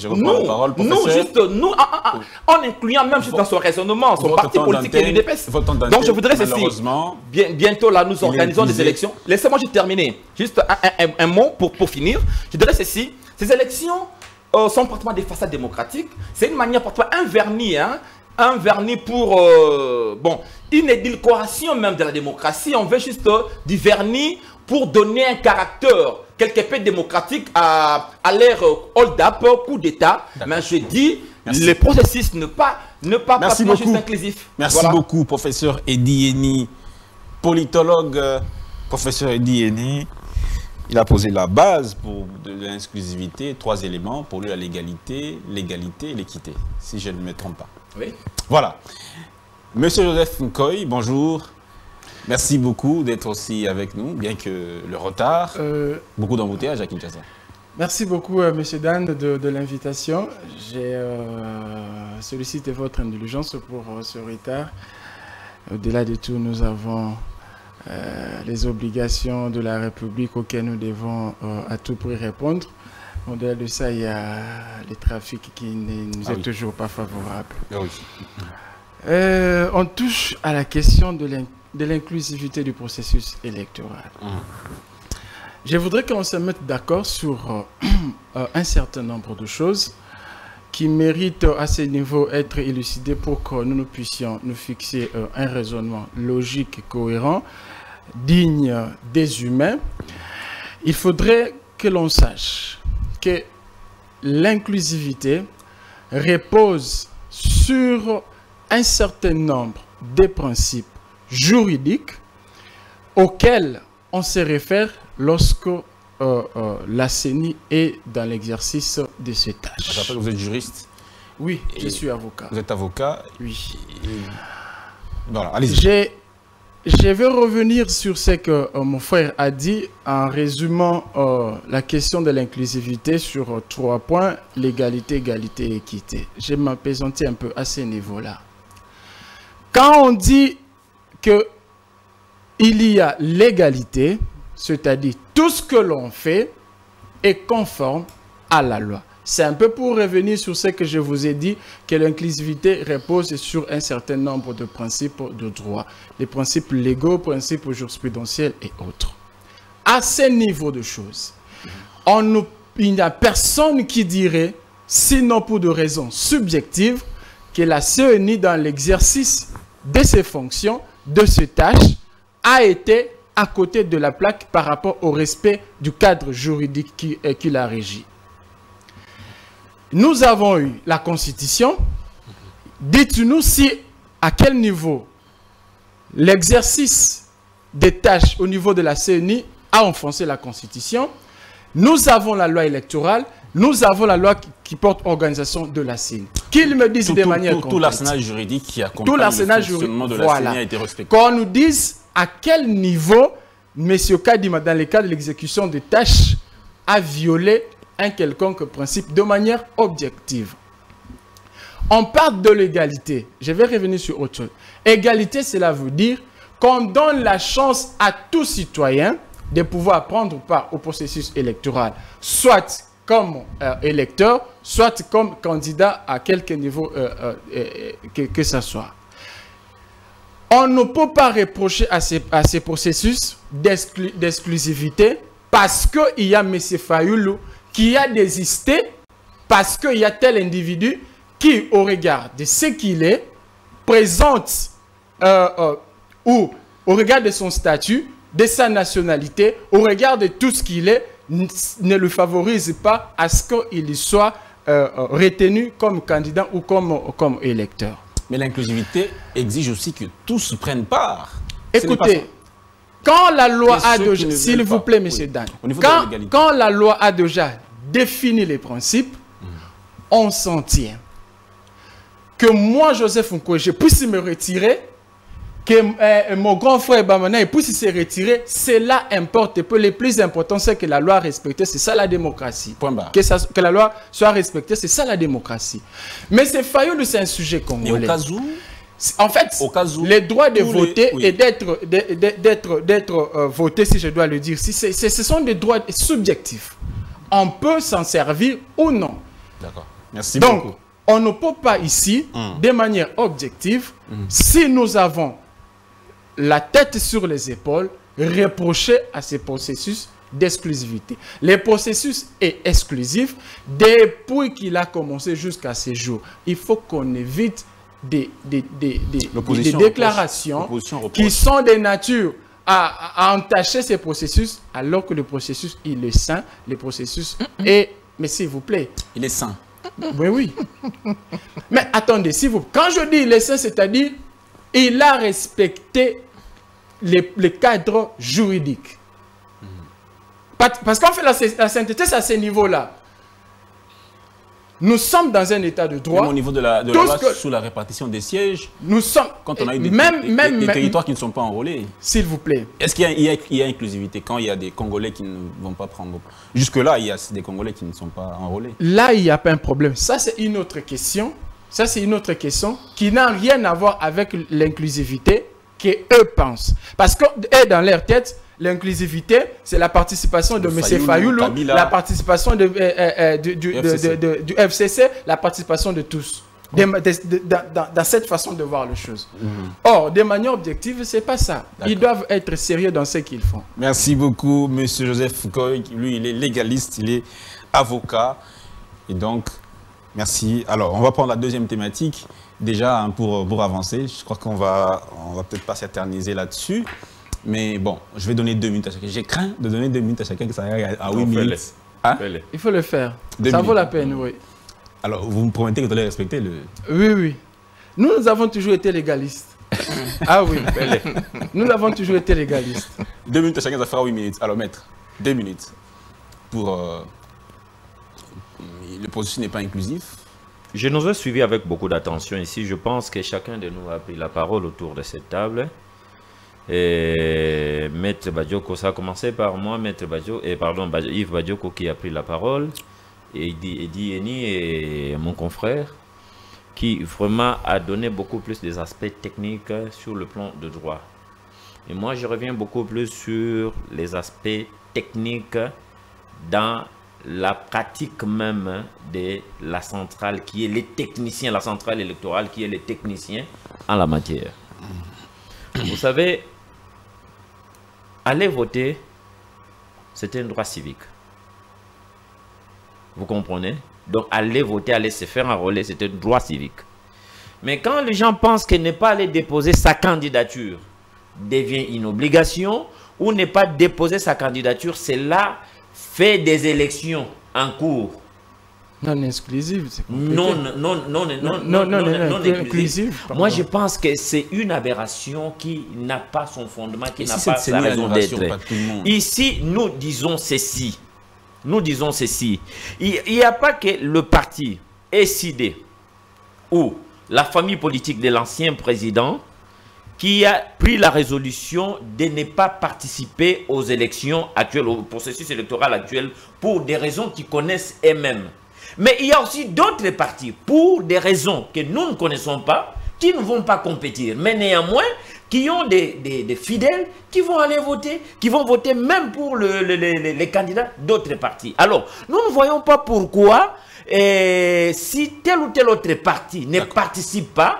nous, en incluant même juste dans son raisonnement, son parti politique et l'UDPS. Donc je voudrais ceci. Bientôt là, nous organisons des élections. Laissez-moi juste terminer. Juste un mot pour finir. Je dirais ceci. Ces élections sont pratiquement des façades démocratiques. C'est une manière pratiquement un vernis pour une édulcoration même de la démocratie. On veut juste du vernis pour donner un caractère quelque peu démocratique à l'ère hold-up, coup d'État. Mais je dis, le processus ne pas pratiquement juste inclusif. Merci beaucoup, professeur Eddy Henny, politologue. Professeur Eddy Henny, il a posé la base pour l'inclusivité, 3 éléments, pour lui la l'égalité et l'équité, si je ne me trompe pas. Oui. Voilà. Monsieur Joseph Nkoy, bonjour. Merci beaucoup d'être aussi avec nous, bien que le retard, beaucoup d'embouteillages à Kinshasa. Merci beaucoup, Monsieur Dan, de l'invitation. J'ai sollicité votre indulgence pour ce retard. Au-delà de tout, nous avons les obligations de la République auxquelles nous devons à tout prix répondre. Au-delà de ça, il y a le trafic qui ne nous est toujours pas favorable. On touche à la question de l'inclusivité du processus électoral. Je voudrais qu'on se mette d'accord sur un certain nombre de choses qui méritent à ce niveau être élucidées pour que nous puissions nous fixer un raisonnement logique et cohérent, digne des humains. Il faudrait que l'on sache que l'inclusivité repose sur un certain nombre de principes juridiques auxquels on se réfère lorsque la CENI est dans l'exercice de ses tâches. Je rappelle que vous êtes juriste. Oui, je suis avocat. Vous êtes avocat. Oui. Voilà, allez-y. Je vais revenir sur ce que mon frère a dit en résumant la question de l'inclusivité sur 3 points, l'égalité, égalité et équité. Je vais m'apaisantir un peu à ce niveau-là. Quand on dit qu'il y a l'égalité, c'est-à-dire tout ce que l'on fait est conforme à la loi. C'est un peu pour revenir sur ce que je vous ai dit, que l'inclusivité repose sur un certain nombre de principes de droit. Les principes légaux, principes jurisprudentiels et autres. À ce niveau de choses, il n'y a personne qui dirait, sinon pour des raisons subjectives, que la CENI, dans l'exercice de ses fonctions, de ses tâches, a été à côté de la plaque par rapport au respect du cadre juridique qui la régit. Nous avons eu la Constitution. Dites-nous à quel niveau l'exercice des tâches au niveau de la CENI a enfoncé la Constitution. Nous avons la loi électorale. Nous avons la loi qui porte organisation de la CENI. Qu'ils me disent de manière concrète. Tout l'arsenal juridique qui accompagne le fonctionnement de la CENI a été respecté. Qu'on nous dise à quel niveau M. Kadima, dans le cadre de l'exécution des tâches, a violé un quelconque principe de manière objective. On parle de l'égalité. Je vais revenir sur autre chose. Égalité, cela veut dire qu'on donne la chance à tout citoyen de pouvoir prendre part au processus électoral, soit comme électeur, soit comme candidat à quelque niveau que ce soit. on ne peut pas reprocher à ces processus d'exclusivité parce qu'il y a M. Fayulu qui a désisté, parce qu'il y a tel individu qui, au regard de ce qu'il est, présente ou au regard de son statut, de sa nationalité, au regard de tout ce qu'il est, ne le favorise pas à ce qu'il soit retenu comme candidat ou comme électeur. Mais l'inclusivité exige aussi que tous prennent part. Écoutez, quand la loi a déjà, s'il vous plaît, M. Dan, quand la loi a déjà défini les principes, on s'en tient. Que moi, Joseph Nkoye, je puisse me retirer, que mon grand frère Bamana puisse se retirer, cela importe peu. Le plus important, c'est que la loi respectée, c'est ça la démocratie. Que la loi soit respectée, c'est ça la démocratie. Mais c'est Fayulu, c'est un sujet congolais. Mais au cas où, en fait, les droits de voter et d'être voté, si je dois le dire, ce sont des droits subjectifs. On peut s'en servir ou non. D'accord. Merci beaucoup. Donc, on ne peut pas ici, de manière objective, si nous avons la tête sur les épaules, reprocher à ces processus d'exclusivité. Le processus est exclusif depuis qu'il a commencé jusqu'à ce jour. Il faut qu'on évite des déclarations qui sont de nature à entacher ces processus, alors que le processus, il est sain, le processus est... Mais s'il vous plaît... Il est sain. Oui, oui. Mais attendez, s'il vous plaît. Quand je dis il est sain, c'est-à-dire il a respecté les cadres juridiques. Parce qu'on fait la sainteté, c'est à ce niveau-là. Nous sommes dans un état de droit. Même au niveau de la loi sous la répartition des sièges, nous sommes, quand on a eu des territoires qui ne sont pas enrôlés. S'il vous plaît. Est-ce qu'il y a inclusivité quand il y a des Congolais qui ne vont pas prendre... Jusque-là, il y a des Congolais qui ne sont pas enrôlés. Là, il n'y a pas un problème. Ça, c'est une autre question. Ça, c'est une autre question qui n'a rien à voir avec l'inclusivité qu'eux pensent. Parce que dans leur tête, l'inclusivité, c'est la participation de M. Fayulu, la participation du FCC, la participation de tous. Dans cette façon de voir les choses. Or, de manière objective, ce n'est pas ça. Ils doivent être sérieux dans ce qu'ils font. Merci beaucoup, M. Joseph Nkoye. Lui, il est légaliste, il est avocat. Et donc, merci. Alors, on va prendre la deuxième thématique. Déjà, pour avancer, je crois qu'on va peut-être pas s'éterniser là-dessus. Mais bon, je vais donner 2 minutes à chacun. J'ai craint de donner 2 minutes à chacun, que ça aille à 8 minutes. Hein? Il faut le faire. Ça vaut la peine, oui. Alors, vous me promettez que vous allez respecter le... Oui, oui. Nous avons toujours été légalistes. Ah oui. Nous avons toujours été légalistes. 2 minutes à chacun, ça fera 8 minutes. Alors, maître, 2 minutes. Pour... le processus n'est pas inclusif. Je nous ai suivis avec beaucoup d'attention ici. Je pense que chacun de nous a pris la parole autour de cette table. Et Maître Badioko, ça a commencé par moi, Maître Badioko, Yves Badioko qui a pris la parole, et Edi Eni et mon confrère, qui vraiment a donné beaucoup plus des aspects techniques sur le plan de droit. Et moi, je reviens beaucoup plus sur les aspects techniques dans la pratique même de la centrale, qui est les techniciens, la centrale électorale, qui est les techniciens en la matière. Vous savez, aller voter, c'est un droit civique. Vous comprenez? Donc, aller voter, aller se faire enrôler, c'est un droit civique. Mais quand les gens pensent que ne pas aller déposer sa candidature devient une obligation, ou ne pas déposer sa candidature, cela fait des élections en cours. Non exclusive, c'est compliqué. Non exclusive. Moi, je pense que c'est une aberration qui n'a pas son fondement, qui n'a pas sa raison d'être. Ici, nous disons ceci. Nous disons ceci. Il n'y a pas que le parti SID ou la famille politique de l'ancien président qui a pris la résolution de ne pas participer aux élections actuelles, au processus électoral actuel, pour des raisons qu'ils connaissent eux-mêmes. Mais il y a aussi d'autres partis, pour des raisons que nous ne connaissons pas, qui ne vont pas compétir. Mais néanmoins, qui ont des fidèles qui vont aller voter, qui vont voter même pour les candidats d'autres partis. Alors, nous ne voyons pas pourquoi, si tel ou tel autre parti ne participe pas,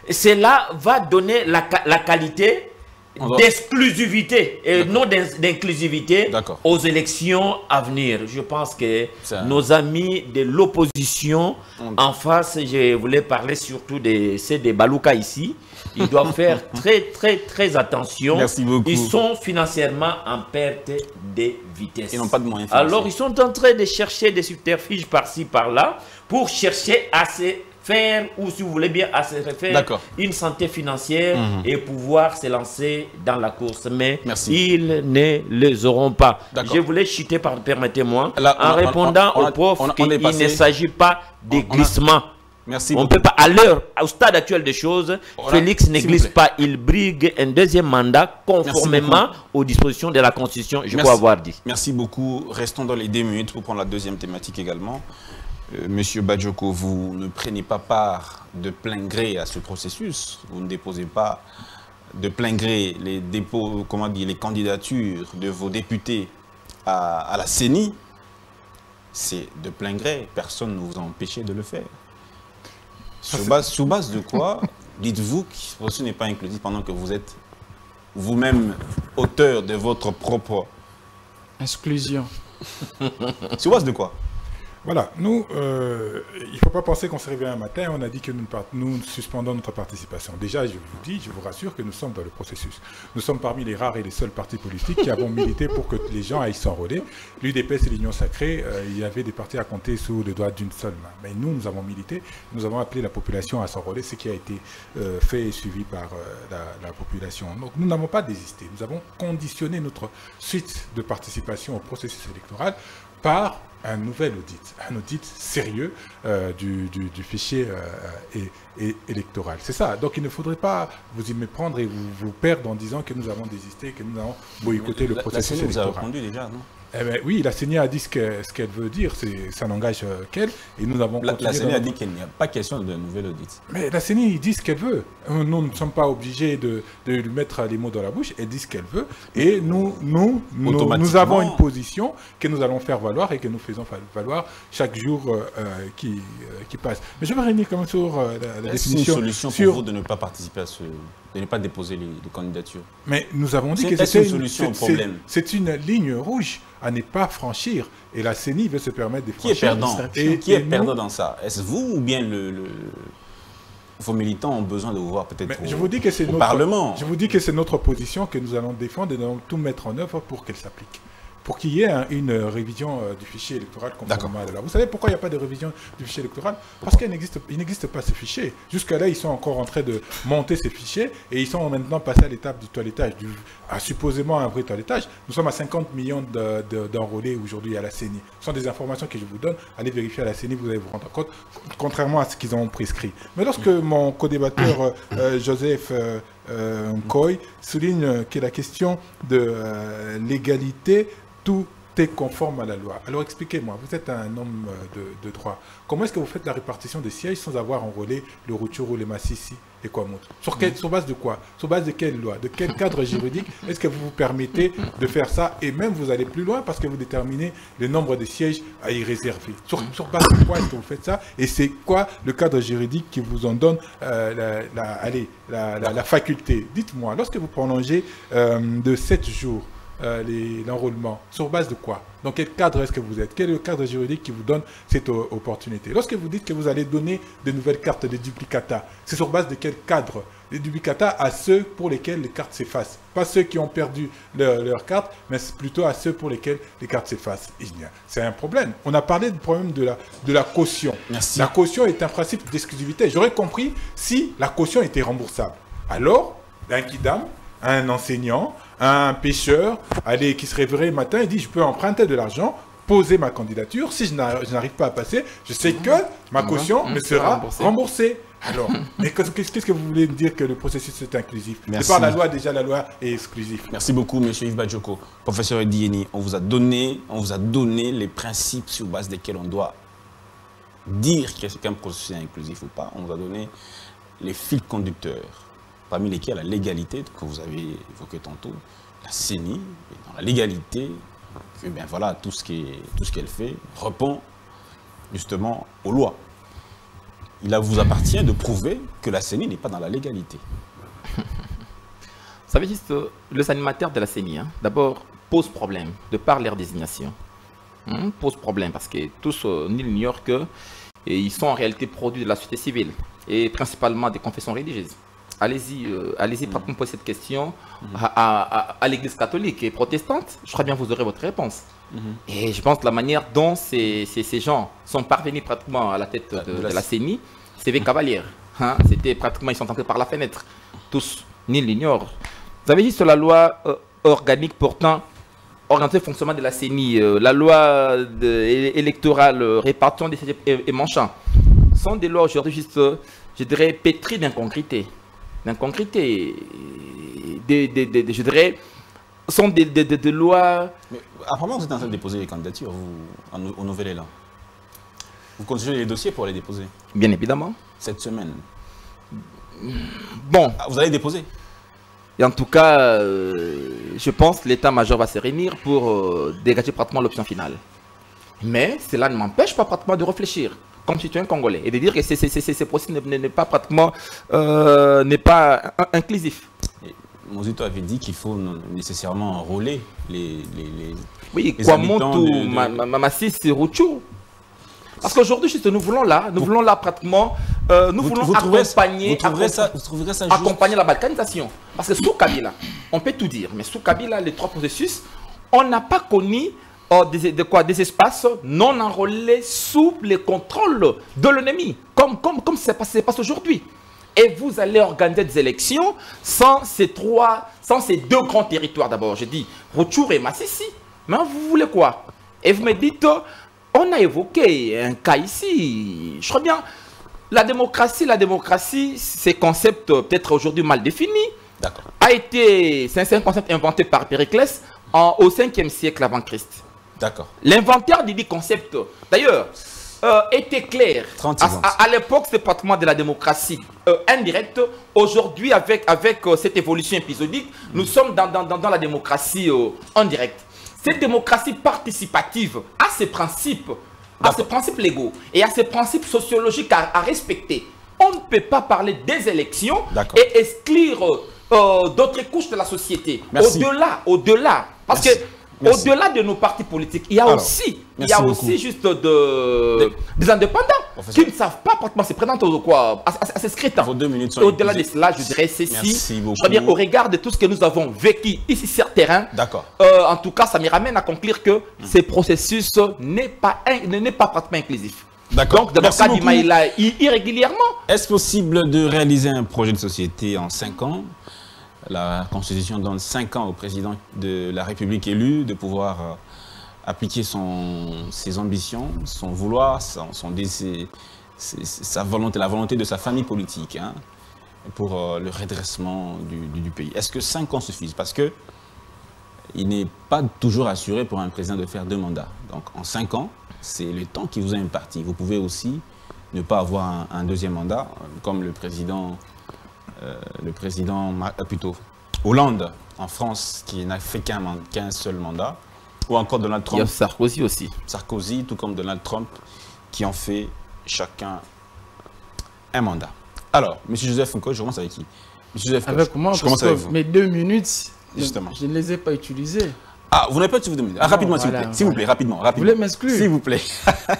cela va donner la qualité d'exclusivité et non d'inclusivité aux élections à venir. Je pense que nos amis de l'opposition en face, je voulais parler surtout de ces des Balouka ici, ils doivent faire très attention. Merci beaucoup. Ils sont financièrement en perte de vitesse. Ils n'ont pas de moyens financiers. Alors ils sont en train de chercher des subterfuges par-ci par-là pour chercher à se faire, ou si vous voulez bien, à se refaire une santé financière et pouvoir se lancer dans la course. Mais ils ne les auront pas. Je voulais chuter, permettez-moi, en répondant au prof qu'il ne s'agit pas de glissement. On ne peut pas, au stade actuel des choses, Félix ne glisse pas, il brigue un deuxième mandat conformément aux dispositions de la Constitution, je peux avoir dit. Merci beaucoup. Restons dans les 2 minutes pour prendre la deuxième thématique également. Monsieur Badioko, vous ne prenez pas part de plein gré à ce processus. Vous ne déposez pas de plein gré les dépôts, comment dire, les candidatures de vos députés à la CENI. C'est de plein gré. Personne ne vous a empêché de le faire. Sur base de quoi dites-vous que ce n'est pas inclusif pendant que vous êtes vous-même auteur de votre propre exclusion? Sur base de quoi? Voilà, nous, il ne faut pas penser qu'on s'est réveillé un matin, on a dit que nous suspendons notre participation. Déjà, je vous dis, je vous rassure que nous sommes dans le processus. Nous sommes parmi les rares et les seuls partis politiques qui avons milité pour que les gens aillent s'enrôler. L'UDPS et l'Union Sacrée, il y avait des partis à compter sous le doigt d'une seule main. Mais nous avons milité, nous avons appelé la population à s'enrôler, ce qui a été fait et suivi par la population. Donc nous n'avons pas désisté, nous avons conditionné notre suite de participation au processus électoral par un nouvel audit, un audit sérieux du fichier électoral. C'est ça. Donc il ne faudrait pas vous y méprendre et vous perdre en disant que nous avons désisté, que nous avons boycotté le processus électoral. Vous avez répondu déjà, non? Eh bien, oui, la CENI a dit ce qu'elle veut dire, ça n'engage qu'elle, et nous avons continué. La CENI a dit qu'il n'y a pas question de nouvel audit. Mais la CENI dit ce qu'elle veut. Nous ne sommes pas obligés de lui mettre les mots dans la bouche, elle dit ce qu'elle veut, et nous avons une position que nous allons faire valoir et que nous faisons valoir chaque jour qui passe. Mais je vais revenir quand même sur la définition. C'est une solution pour vous de ne pas participer à de ne pas déposer les candidatures. Mais nous avons dit que c'est une ligne rouge à ne pas franchir. Et la CENI veut se permettre de franchir. Qui est perdant? Qui est perdant dans ça? Est-ce vous ou bien vos militants ont besoin de vous voir peut-être au Parlement? Je vous dis que c'est notre position que nous allons défendre et nous allons tout mettre en œuvre pour qu'elle s'applique. Pour qu'il y ait une révision du fichier électoral conformément à la loi. Vous savez pourquoi il n'y a pas de révision du fichier électoral? Parce qu'il n'existe pas ce fichier. Jusqu'à là, ils sont encore en train de monter ces fichiers et ils sont maintenant passés à l'étape du toilettage, supposément un vrai toilettage. Nous sommes à 50 millions d'enrôlés aujourd'hui à la CENI. Ce sont des informations que je vous donne. Allez vérifier à la CENI, vous allez vous rendre compte, contrairement à ce qu'ils ont prescrit. Mais lorsque mon co-débatteur Joseph Nkoy souligne que la question de l'égalité, tout est conforme à la loi. Alors expliquez-moi, vous êtes un homme de droit. Comment est-ce que vous faites la répartition des sièges sans avoir enrôlé le Rutshuru, le Massissi et quoi d'autre? Sur base de quoi? Sur base de quelle loi? De quel cadre juridique est-ce que vous vous permettez de faire ça? Et même vous allez plus loin parce que vous déterminez le nombre de sièges à y réserver. Sur base de quoi est-ce que vous faites ça? Et c'est quoi le cadre juridique qui vous en donne la faculté? Dites-moi, lorsque vous prolongez de 7 jours l'enrôlement, sur base de quoi? Dans quel cadre est-ce que vous êtes? Quel est le cadre juridique qui vous donne cette opportunité? Lorsque vous dites que vous allez donner de nouvelles cartes de duplicata, c'est sur base de quel cadre? Les duplicata à ceux pour lesquels les cartes s'effacent. Pas ceux qui ont perdu leur carte, mais plutôt à ceux pour lesquels les cartes s'effacent. C'est un problème. On a parlé du problème de la caution. Merci. La caution est un principe d'exclusivité. J'aurais compris si la caution était remboursable. Alors, un kidam, un enseignant, un pêcheur, qui se réveillerait le matin et dit « je peux emprunter de l'argent, poser ma candidature, si je n'arrive pas à passer, je sais que ma caution me sera remboursée ». Alors, mais qu'est-ce que vous voulez dire que le processus est inclusif? De par la loi, déjà la loi est exclusive. Merci beaucoup, M. Yves Badioko. Professeur Edieni, on vous a donné les principes sur base desquels on doit dire qu'un processus est inclusif ou pas. On vous a donné les fils conducteurs, parmi lesquels la légalité que vous avez évoqué tantôt, la CENI, dans la légalité, que, bien voilà, tout ce qu'elle fait répond justement aux lois. il vous appartient de prouver que la CENI n'est pas dans la légalité. Ça veut dire que les animateurs de la CENI, d'abord, posent problème de par leur désignation. Pose problème parce que tous n'ignorent qu'ils sont en réalité produits de la société civile et principalement des confessions religieuses. Allez-y, poser cette question à l'église catholique et protestante. Je crois bien que vous aurez votre réponse. Et je pense que la manière dont ces gens sont parvenus pratiquement à la tête de la CENI, c'est des cavaliers. C'était pratiquement, ils sont entrés par la fenêtre. Tous, ni l'ignorent. Vous avez dit sur la loi organique pourtant orientée au fonctionnement de la CENI, la loi électorale, répartition des sièges et manchants, sont des lois aujourd'hui juste, je dirais, pétries d'incongruité. Je dirais, sont des lois... Mais apparemment, vous êtes en train de déposer les candidatures au nouvel élan. Vous continuez les dossiers pour les déposer? Bien évidemment. Cette semaine? Bon. Vous allez déposer? Et en tout cas, je pense que l'état-major va se réunir pour dégager pratiquement l'option finale. Mais cela ne m'empêche pas pratiquement de réfléchir comme citoyen congolais et de dire que ce processus n'est pas pratiquement n'est pas inclusif. Mozito avait dit qu'il faut nécessairement enrôler les habitants de... Massis et Rutshuru. Parce qu'aujourd'hui, nous voulons là pratiquement, nous voulons accompagner la balkanisation. Parce que sous Kabila, on peut tout dire, mais sous Kabila, les trois processus, on n'a pas connu des espaces non enrôlés sous le contrôle de l'ennemi, comme ça se passe aujourd'hui. Et vous allez organiser des élections sans ces deux grands territoires d'abord. Je dis Rutshuru et Masisi. Mais vous voulez quoi? Et vous me dites... On a évoqué un cas ici. Je crois bien, la démocratie, c'est un concept peut-être aujourd'hui mal défini. C'est un concept inventé par Périclès au 5e siècle avant Christ. D'accord. L'inventeur du concept, d'ailleurs, était clair. À l'époque, c'était pratiquement de la démocratie indirecte. Aujourd'hui, avec cette évolution épisodique, nous sommes dans la démocratie en direct. Cette démocratie participative a ses principes légaux et a ses principes sociologiques à respecter. On ne peut pas parler des élections et exclure d'autres couches de la société. Au-delà, parce que au-delà de nos partis politiques, il y a aussi juste des indépendants qui ne savent pas pratiquement se présenter à ces scrutins. Au-delà de cela, je dirais ceci. Au regard de tout ce que nous avons vécu ici sur le terrain, en tout cas, ça me ramène à conclure que ce processus n'est pas pratiquement inclusif. Donc, dans le cas du Maïla, irrégulièrement. Est-ce possible de réaliser un projet de société en 5 ans? La Constitution donne 5 ans au président de la République élu de pouvoir appliquer ses ambitions, son vouloir, sa volonté, la volonté de sa famille politique pour le redressement du pays. Est-ce que 5 ans suffisent? Parce que il n'est pas toujours assuré pour un président de faire 2 mandats. Donc en 5 ans, c'est le temps qui vous est imparti. Vous pouvez aussi ne pas avoir un 2e mandat, comme le président plutôt Hollande en France, qui n'a fait qu'un seul mandat, ou encore Donald Trump. Il y a Sarkozy aussi. Sarkozy, tout comme Donald Trump, qui ont fait chacun un mandat. Alors, M. Joseph Nko, je commence avec qui? M. Joseph Nko, avec moi, je commence avec vous. Mes 2 minutes, justement. Je ne les ai pas utilisées. Ah, vous n'avez pas utilisé 2 minutes. Rapidement, s'il vous plaît, rapidement. Vous voulez m'exclure? S'il vous plaît.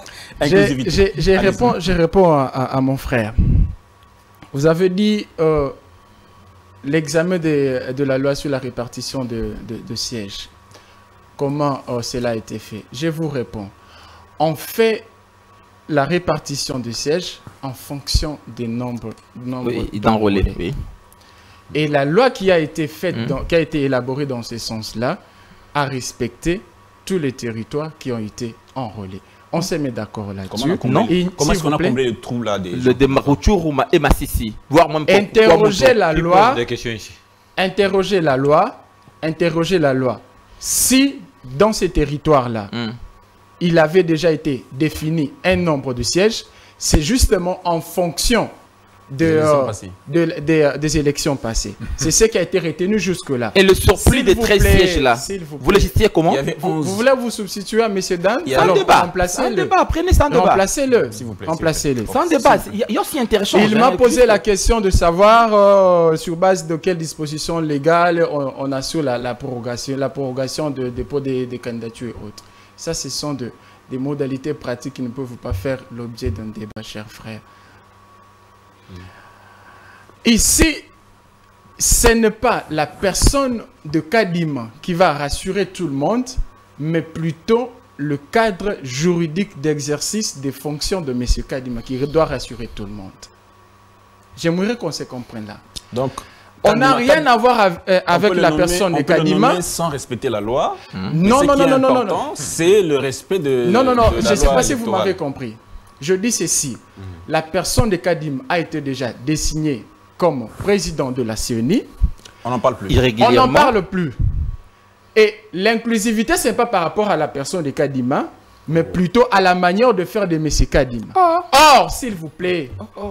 Je réponds à mon frère. Vous avez dit l'examen de la loi sur la répartition de sièges. Comment cela a été fait? Je vous réponds. On fait la répartition de sièges en fonction des nombres d'enrôlés. Oui. Et la loi qui a été faite, qui a été élaborée dans ce sens-là, a respecté tous les territoires qui ont été enrôlés. On s'est mis d'accord là-dessus. Comment est-ce qu'on a comblé le trou là des Le de Rutshuru et Masisi. Interroger la loi. Interroger la loi. Si dans ces territoires-là, il avait déjà été défini un nombre de sièges, c'est justement en fonction des élections passées. C'est ce qui a été retenu jusque-là. Et le surplus des 13 sièges là, vous le justifiez comment? Vous voulez vous substituer à M. Dan? Sans débat. Remplacez-le. Débat, prenez sans débat. Remplacez-le, s'il vous plaît. Remplacez-le. Sans débat. Il y a aussi intéressant. Il m'a posé la question de savoir sur base de quelles dispositions légales on assure la prorogation de dépôt des candidatures et autres. Ça, ce sont des modalités pratiques qui ne peuvent pas faire l'objet d'un débat, chers frères. Ici, ce n'est pas la personne de Kadima qui va rassurer tout le monde, mais plutôt le cadre juridique d'exercice des fonctions de M. Kadima qui doit rassurer tout le monde. J'aimerais qu'on se comprenne là. Donc, on n'a rien à voir avec la personne de Kadima. Sans respecter la loi. Non. C'est le respect de. Non. Je ne sais pas si vous m'avez compris. Je dis ceci. La personne de Kadima a été déjà désignée comme président de la CENI. On n'en parle plus. On n'en parle plus. Et l'inclusivité, ce n'est pas par rapport à la personne de Kadima, mais plutôt à la manière de faire de M. Kadima. Or, s'il vous plaît,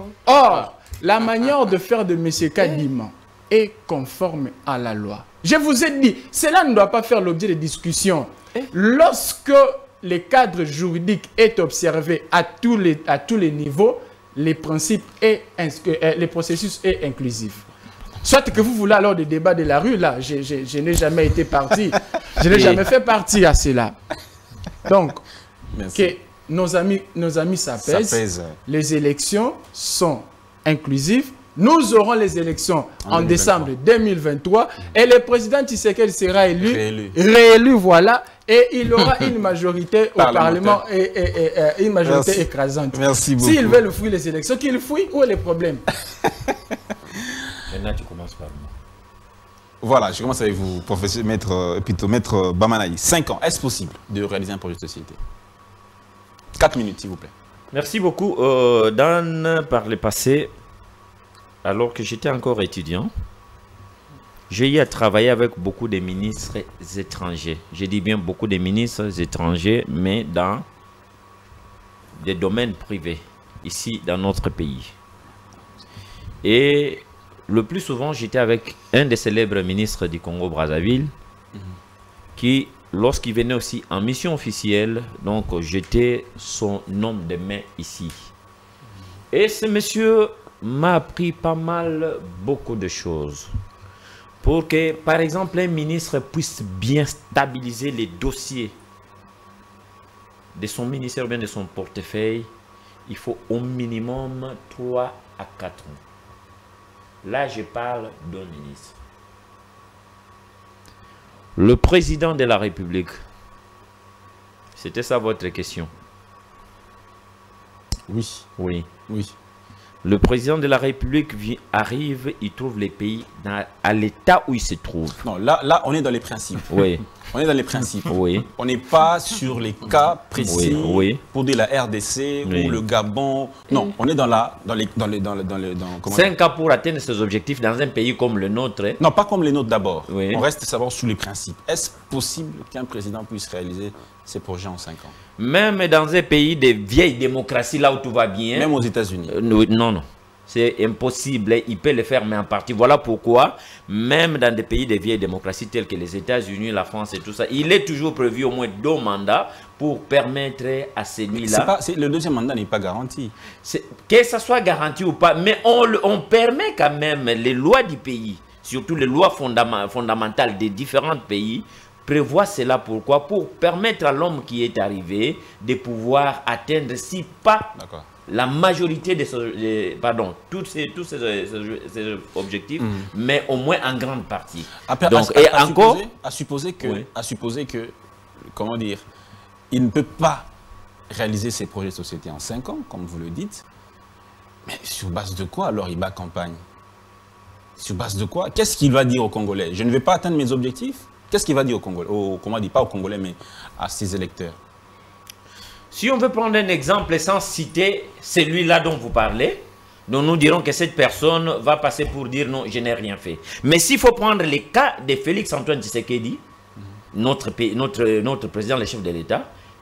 la manière de faire de M. Kadima est conforme à la loi. Je vous ai dit, cela ne doit pas faire l'objet de discussions. Lorsque le cadre juridique est observé à tous les niveaux, les principes et le processus est inclusif. Soit que vous voulez alors des débats de la rue, là, je n'ai jamais été parti. Je n'ai jamais fait partie à cela. Donc, que nos amis s'apaisent. Les élections sont inclusives. Nous aurons les élections en décembre 2023 et le président Tshisekedi sera réélu, voilà, et il aura une majorité au Parlement et une majorité écrasante. Merci beaucoup. S'il veut fouiller les élections, qu'il fouille, où est le problème? Maintenant, tu commences par moi. Voilà, je commence avec vous, professeur, maître Bamanaï. 5 ans, est-ce possible de réaliser un projet de société? 4 minutes, s'il vous plaît. Merci beaucoup. Par le passé, alors que j'étais encore étudiant, j'ai eu à travailler avec beaucoup de ministres étrangers. Je dis bien beaucoup de ministres étrangers, mais dans des domaines privés, ici dans notre pays. Et le plus souvent, j'étais avec un des célèbres ministres du Congo-Brazzaville, qui, lorsqu'il venait aussi en mission officielle, donc j'étais son homme de main ici. Et ce monsieur m'a appris pas mal, beaucoup de choses. Pour que, par exemple, un ministre puisse bien stabiliser les dossiers de son ministère ou bien de son portefeuille, il faut au minimum 3 à 4 ans. Là, je parle d'un ministre. Le président de la République, c'était ça votre question? Oui. Oui. Oui. Le président de la République arrive, il trouve les pays à l'état où il se trouve. Non, là, on est dans les principes. Oui. On est dans les principes. Oui. On n'est pas sur les cas précis pour dire la RDC ou le Gabon. Non, on est dans les 5 ans pour atteindre ses objectifs dans un pays comme le nôtre. Non, pas comme les nôtres d'abord. Oui. On reste savoir sur les principes. Est-ce possible qu'un président puisse réaliser ses projets en 5 ans? Même dans un pays de vieille démocratie, là où tout va bien. Même aux États-Unis. Non. C'est impossible. Il peut le faire, mais en partie. Voilà pourquoi, même dans des pays de vieille démocratie tels que les États-Unis, la France et tout ça, il est toujours prévu au moins 2 mandats pour permettre à celui-là. Le deuxième mandat n'est pas garanti. Que ça soit garanti ou pas, mais on permet quand même les lois du pays, surtout les lois fondamentales des différents pays, prévoit cela. Pourquoi? Pour permettre à l'homme qui est arrivé de pouvoir atteindre, si pas la majorité de tous ces objectifs, mais au moins en grande partie. Donc, à supposer que, comment dire, il ne peut pas réaliser ses projets de société en 5 ans, comme vous le dites, mais sur base de quoi alors il bat campagne? Sur base de quoi? Qu'est-ce qu'il va dire aux Congolais? Je ne vais pas atteindre mes objectifs? Qu'est-ce qu'il va dire aux Congolais, pas aux Congolais, mais à ses électeurs? Si on veut prendre un exemple sans citer celui-là dont vous parlez, donc nous dirons que cette personne va passer pour dire non, je n'ai rien fait. Mais s'il faut prendre les cas de Félix Antoine Tshisekedi, notre président, le chef de l'État,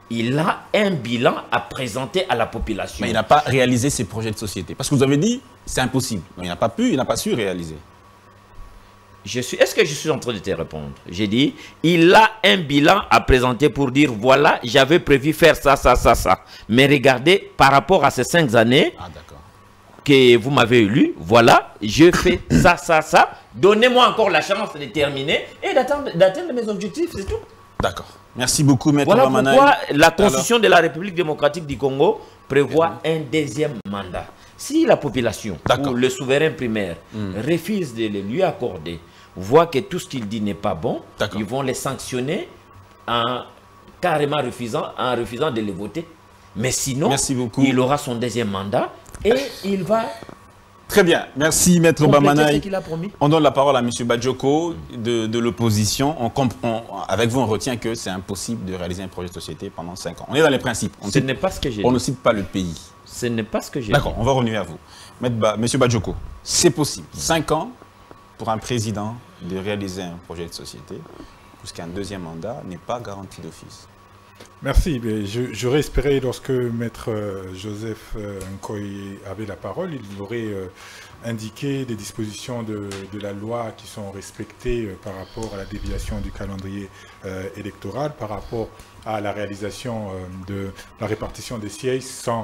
il a un bilan à présenter à la population. Mais il n'a pas réalisé ses projets de société. Parce que vous avez dit, c'est impossible. Mais il n'a pas pu, il n'a pas su réaliser. Est-ce que je suis en train de te répondre? J'ai dit, il a un bilan à présenter pour dire, voilà, j'avais prévu faire ça, ça, ça, ça. Mais regardez, par rapport à ces 5 années que vous m'avez élu, voilà, je fais ça, ça, ça. Donnez-moi encore la chance de terminer et d'atteindre mes objectifs, c'est tout. D'accord. Merci beaucoup, Maître Voilà Bamanaï. pourquoi la Constitution de la République démocratique du Congo prévoit un deuxième mandat. Si la population ou le souverain primaire refuse de le lui accorder, voit que tout ce qu'il dit n'est pas bon, ils vont les sanctionner en carrément refusant de les voter. Mais sinon, il aura son deuxième mandat et il va... Très bien, merci Maître Bamanaï. Qu'il a promis. On donne la parole à M. Badjoko de l'opposition. Avec vous, on retient que c'est impossible de réaliser un projet de société pendant 5 ans. On est dans les principes. Ce n'est pas ce que j'ai dit. On ne cite pas le pays. Ce n'est pas ce que j'ai dit. D'accord, on va revenir à vous. M. Badjoko, c'est possible. 5 ans pour un président de réaliser un projet de société, puisqu'un deuxième mandat n'est pas garanti d'office. Merci. J'aurais espéré, lorsque Maître Joseph Nkoy avait la parole, il aurait indiqué des dispositions de la loi qui sont respectées par rapport à la déviation du calendrier électoral, par rapport à la réalisation de la répartition des sièges sans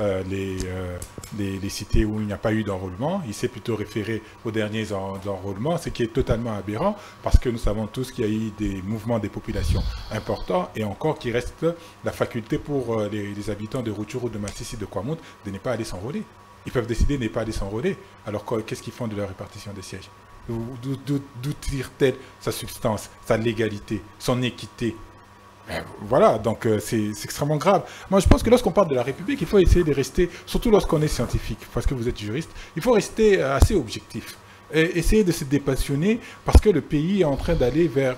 les cités où il n'y a pas eu d'enrôlement. Il s'est plutôt référé aux derniers enrôlements, ce qui est totalement aberrant parce que nous savons tous qu'il y a eu des mouvements des populations importants et encore qu'il reste la faculté pour les habitants de Rutshuru, de Masisi, de Kwamouth de ne pas aller s'enrôler. Ils peuvent décider de ne pas aller s'enrôler. Alors qu'est-ce qu'ils font de la répartition des sièges? D'où tire-t-elle sa substance, sa légalité, son équité? Voilà, donc c'est extrêmement grave. Moi, je pense que lorsqu'on parle de la République, il faut essayer de rester, surtout lorsqu'on est scientifique, parce que vous êtes juriste, il faut rester assez objectif. Et essayer de se dépassionner, parce que le pays est en train d'aller vers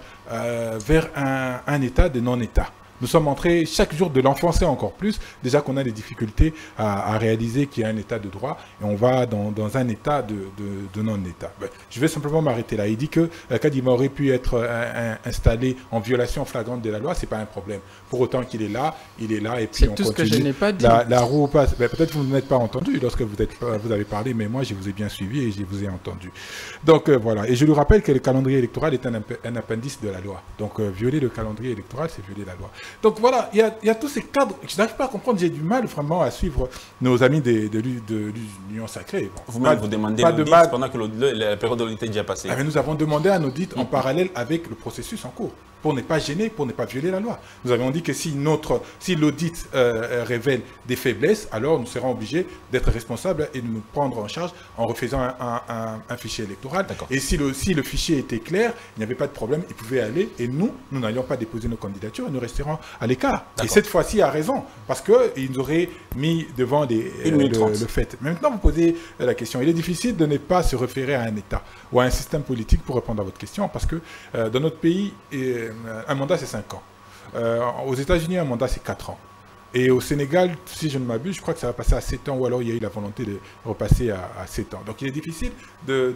un état de non-état. Nous sommes en train chaque jour de l'enfoncer encore plus, déjà qu'on a des difficultés à réaliser qu'il y a un état de droit, et on va dans un état de non-état. Je vais simplement m'arrêter là. Il dit que Kadima aurait pu être installé en violation flagrante de la loi, c'est pas un problème. Pour autant qu'il est là, il est là, et puis on continue. C'est tout ce que je n'ai pas dit. La roue passe. Peut-être que vous n'êtes pas entendu lorsque vous avez parlé, mais moi je vous ai bien suivi et je vous ai entendu. Donc voilà, et je lui rappelle que le calendrier électoral est un appendice de la loi. Donc violer le calendrier électoral, c'est violer la loi. Donc voilà, il y a tous ces cadres. Je n'arrive pas à comprendre, j'ai du mal vraiment à suivre nos amis de l'Union Sacrée. Bon, Vous-même, vous demandez l'audit pendant que la période d'audit est déjà passée. Mais nous avons demandé un audit en parallèle avec le processus en cours, pour ne pas gêner, pour ne pas violer la loi. Nous avons dit que si l'audit révèle des faiblesses, alors nous serons obligés d'être responsables et de nous prendre en charge en refaisant un fichier électoral. Et si le fichier était clair, il n'y avait pas de problème, il pouvait aller, et nous n'allions pas déposer nos candidatures et nous resterons à l'écart. Et cette fois-ci, il a raison, parce qu'il nous aurait mis devant le fait. Maintenant, vous posez la question. Il est difficile de ne pas se référer à un État ou à un système politique pour répondre à votre question, parce que dans notre pays, un mandat, c'est 5 ans. Aux États-Unis, un mandat, c'est 4 ans. Et au Sénégal, si je ne m'abuse, je crois que ça va passer à 7 ans, ou alors il y a eu la volonté de repasser à 7 ans. Donc il est difficile de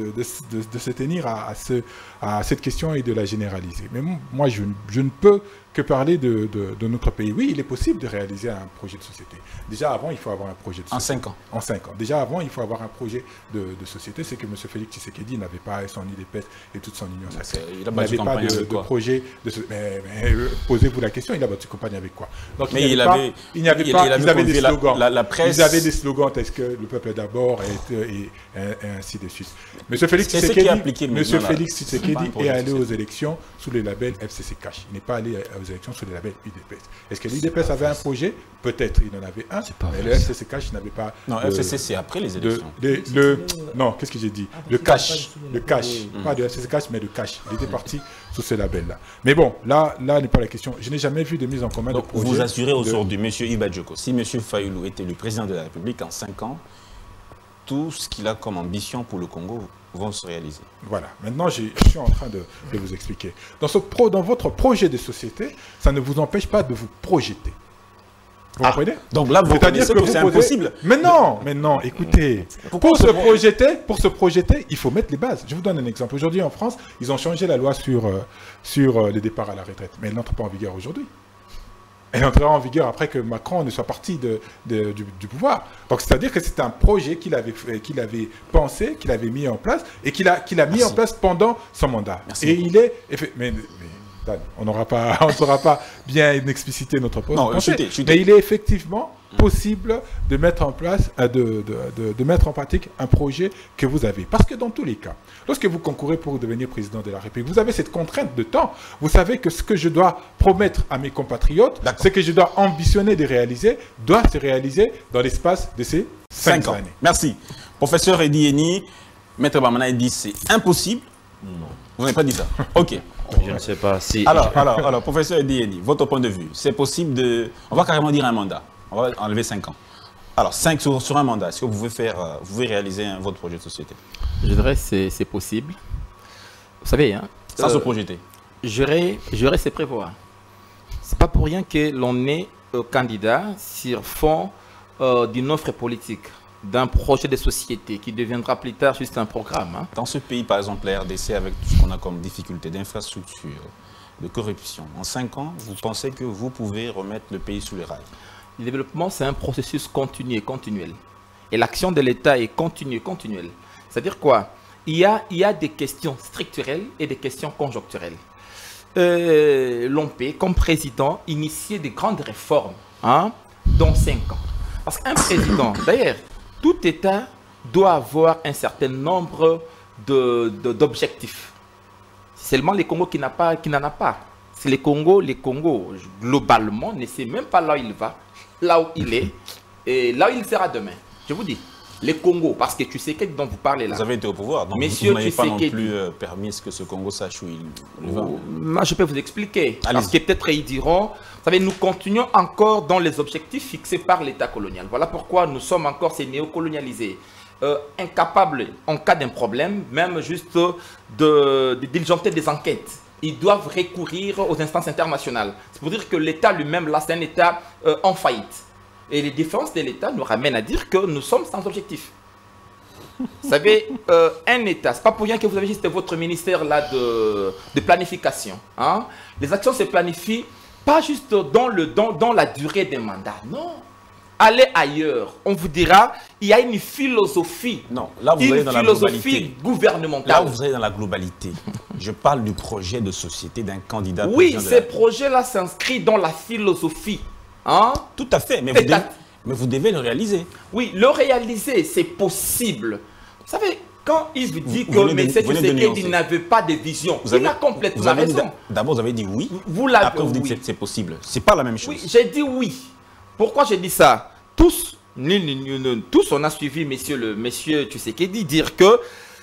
se tenir à cette question et de la généraliser. Mais moi, je ne peux que parler de notre pays. Oui, il est possible de réaliser un projet de société. Déjà avant, il faut avoir un projet de société. En 5 ans. En 5 ans. Déjà avant, il faut avoir un projet de société. C'est que M. Félix Tshisekedi n'avait pas son IDPS et toute son union sacrée. Il n'avait pas de projet de société. Mais posez-vous la question, il a battu campagne avec quoi? Donc, mais il avait des slogans. La presse... Ils avaient des slogans tels que le peuple d'abord et ainsi de suite. M. Félix Tshisekedi est allé aux élections sous le label FCC Cash. Il n'est pas allé aux élections sous le label UDPS. Est-ce que l'UDPS avait un projet? Peut-être, il en avait un, mais le FCC Cash n'avait pas... Non, FCC, c'est après les élections. Non, qu'est-ce que j'ai dit? Le cash, pas de FCC Cash, mais le cash. Il était parti sous ce label-là. Mais bon, là n'est pas la question. Je n'ai jamais vu de mise en commun de projet. Vous assurez aujourd'hui, M. Ibadjoko, si M. Fayoulou était le président de la République en 5 ans, tout ce qu'il a comme ambition pour le Congo vont se réaliser. Voilà. Maintenant, je suis en train de vous expliquer. Dans votre projet de société, ça ne vous empêche pas de vous projeter. Vous comprenez? Donc là, vous reconnaissez que c'est impossible. Mais non, écoutez. Pour se projeter, il faut mettre les bases. Je vous donne un exemple. Aujourd'hui, en France, ils ont changé la loi sur les départs à la retraite. Mais elle n'entre pas en vigueur aujourd'hui. Elle entrera en vigueur après que Macron ne soit parti du pouvoir. Donc, c'est-à-dire que c'est un projet qu'il avait pensé, qu'il avait mis en place et qu'il a mis en place pendant son mandat. Merci Et beaucoup. il est... Mais Dan, on ne saura pas bien expliciter notre pensée. Mais il est effectivement possible de mettre en place, de mettre en pratique un projet que vous avez. Parce que dans tous les cas, lorsque vous concourez pour devenir président de la République, vous avez cette contrainte de temps. Vous savez que ce que je dois promettre à mes compatriotes, ce que je dois ambitionner de réaliser, doit se réaliser dans l'espace de ces 5 années. Merci. Professeur Eddy Eny, Maître Bamana dit c'est impossible. Non. Vous n'avez pas dit ça? Ok. Je ne sais pas si... Alors, professeur Eddy Eny, votre point de vue, c'est possible de... On va carrément dire un mandat. On va enlever 5 ans. Alors, 5 sur un mandat, est-ce que vous pouvez réaliser votre projet de société? Je dirais que c'est possible. Vous savez, hein, sans se projeter. J'aurais c'est prévoir. C'est pas pour rien que l'on est candidat sur fond d'une offre politique, d'un projet de société qui deviendra plus tard juste un programme. Hein. Dans ce pays, par exemple, la RDC, avec tout ce qu'on a comme difficulté d'infrastructure, de corruption, en 5 ans, vous pensez que vous pouvez remettre le pays sous les rails? Le développement, c'est un processus continu et continuel. Et l'action de l'État est continue et continuelle. C'est-à-dire quoi? Il y a des questions structurelles et des questions conjoncturelles. L'on peut, comme président, initier des grandes réformes dans 5 ans. Parce qu'un président, d'ailleurs, tout État doit avoir un certain nombre d'objectifs. C'est seulement les Congos qui n'en a pas. C'est les Congos, globalement, ne sait même pas là où il va, là où il est, et là où il sera demain. Je vous dis, les Congos, parce que tu sais que dont vous parlez là. Vous avez été au pouvoir, donc Monsieur, vous n'avez pas non plus permis que ce Congo sache où il va. Moi, je peux vous expliquer. Parce que peut-être ils diront, vous savez, nous continuons encore dans les objectifs fixés par l'État colonial. Voilà pourquoi nous sommes encore ces néocolonialisés. Incapables, en cas d'un problème, même juste de diligenter des enquêtes. Ils doivent recourir aux instances internationales. C'est pour dire que l'État lui-même, là, c'est un État en faillite. Et les différences de l'État nous ramènent à dire que nous sommes sans objectif. Vous savez, un État, c'est pas pour rien que vous avez juste votre ministère là de planification. Hein? Les actions se planifient pas juste dans la durée des mandats, non. Allez ailleurs, on vous dira, il y a une philosophie. Non, là vous allez dans la globalité. Gouvernementale. Là vous allez dans la globalité. Je parle du projet de société d'un candidat. Oui, ces projets-là s'inscrivent dans la philosophie. Hein? Tout à fait, mais vous devez le réaliser. Oui, le réaliser, c'est possible. Vous savez, quand il vous dit que M. Tshisekedi n'avait pas de vision, il a complètement raison. D'abord, vous avez dit oui, après vous dites que c'est possible. C'est pas la même chose. Oui, j'ai dit oui. Pourquoi j'ai dit ça? Tous, on a suivi monsieur Tshisekedi dire que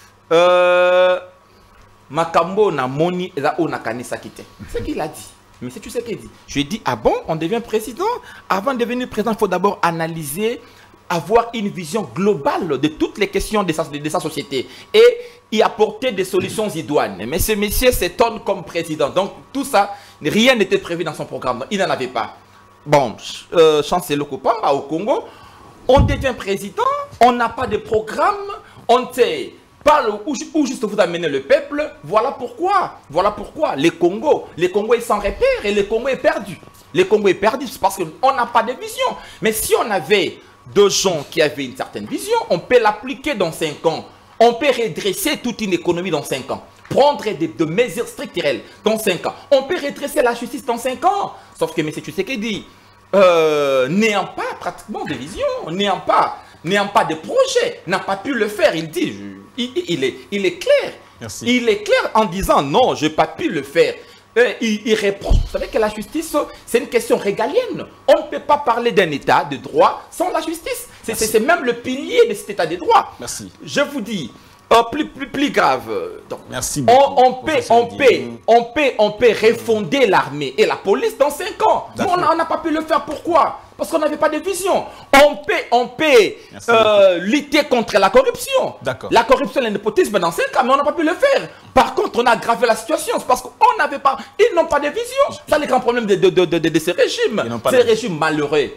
Makambo na moni eza ona kanisa kite. C'est ce qu'il a dit. Monsieur Tshisekedi. Je lui ai dit, ah bon, on devient président? Avant de devenir président, il faut d'abord analyser, avoir une vision globale de toutes les questions de sa société et y apporter des solutions idoines. Mais ce monsieur s'étonne comme président. Donc tout ça, rien n'était prévu dans son programme. Il n'en avait pas. Bon, Chancellor Kopamba au Congo, on devient président, on n'a pas de programme, on sait parle où juste vous amenez le peuple. Voilà pourquoi les Congos ils s'en repèrent et le Congo est perdu. Le Congo est perdu parce qu'on n'a pas de vision. Mais si on avait deux gens qui avaient une certaine vision, on peut l'appliquer dans 5 ans. On peut redresser toute une économie dans 5 ans. Prendre des mesures structurelles dans 5 ans. On peut redresser la justice dans 5 ans. Sauf que M. Tshisekedi, n'ayant pas pratiquement de vision, n'ayant pas de projet, n'a pas pu le faire. Il dit, il est clair. Merci. Il est clair en disant non, je n'ai pas pu le faire. Il répond. Vous savez que la justice, c'est une question régalienne. On ne peut pas parler d'un état de droit sans la justice. C'est même le pilier de cet état de droit. Merci. Je vous dis, plus grave. Donc, merci beaucoup, on peut refonder l'armée et la police dans 5 ans. Mais on n'a pas pu le faire. Pourquoi? Parce qu'on n'avait pas de vision. On peut lutter contre la corruption. La corruption et le népotisme dans 5 ans, mais on n'a pas pu le faire. Par contre, on a aggravé la situation. C'est parce qu'on n'avait pas... Ils n'ont pas de vision. C'est le grand problème de ces régimes. Ces régimes malheureux.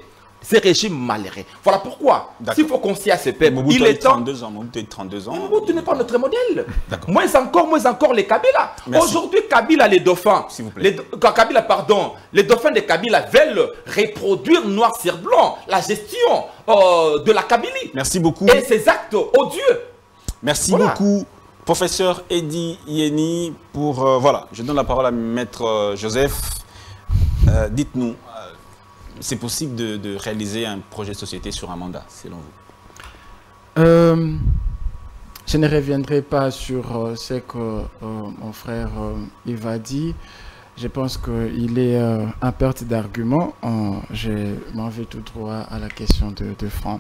ces régimes malheureux. Voilà pourquoi, s'il faut confier à ce peuple, Mobutu il est temps... 32 ans, Mobutu 32 ans. Mobutu n'est pas notre modèle. Moins encore les Kabila. Aujourd'hui, Kabila, les dauphins, Kabila, pardon, les dauphins de Kabila veulent reproduire noir sur blanc la gestion de la Kabylie. Merci beaucoup. Et ces actes odieux. Merci beaucoup, professeur Eddy Yeni, pour... voilà, je donne la parole à Maître Joseph. Dites-nous, c'est possible de réaliser un projet de société sur un mandat, selon vous? Je ne reviendrai pas sur ce que mon frère Yves a dit. Je pense qu'il est en perte d'argument. Je m'en vais tout droit à la question de fond.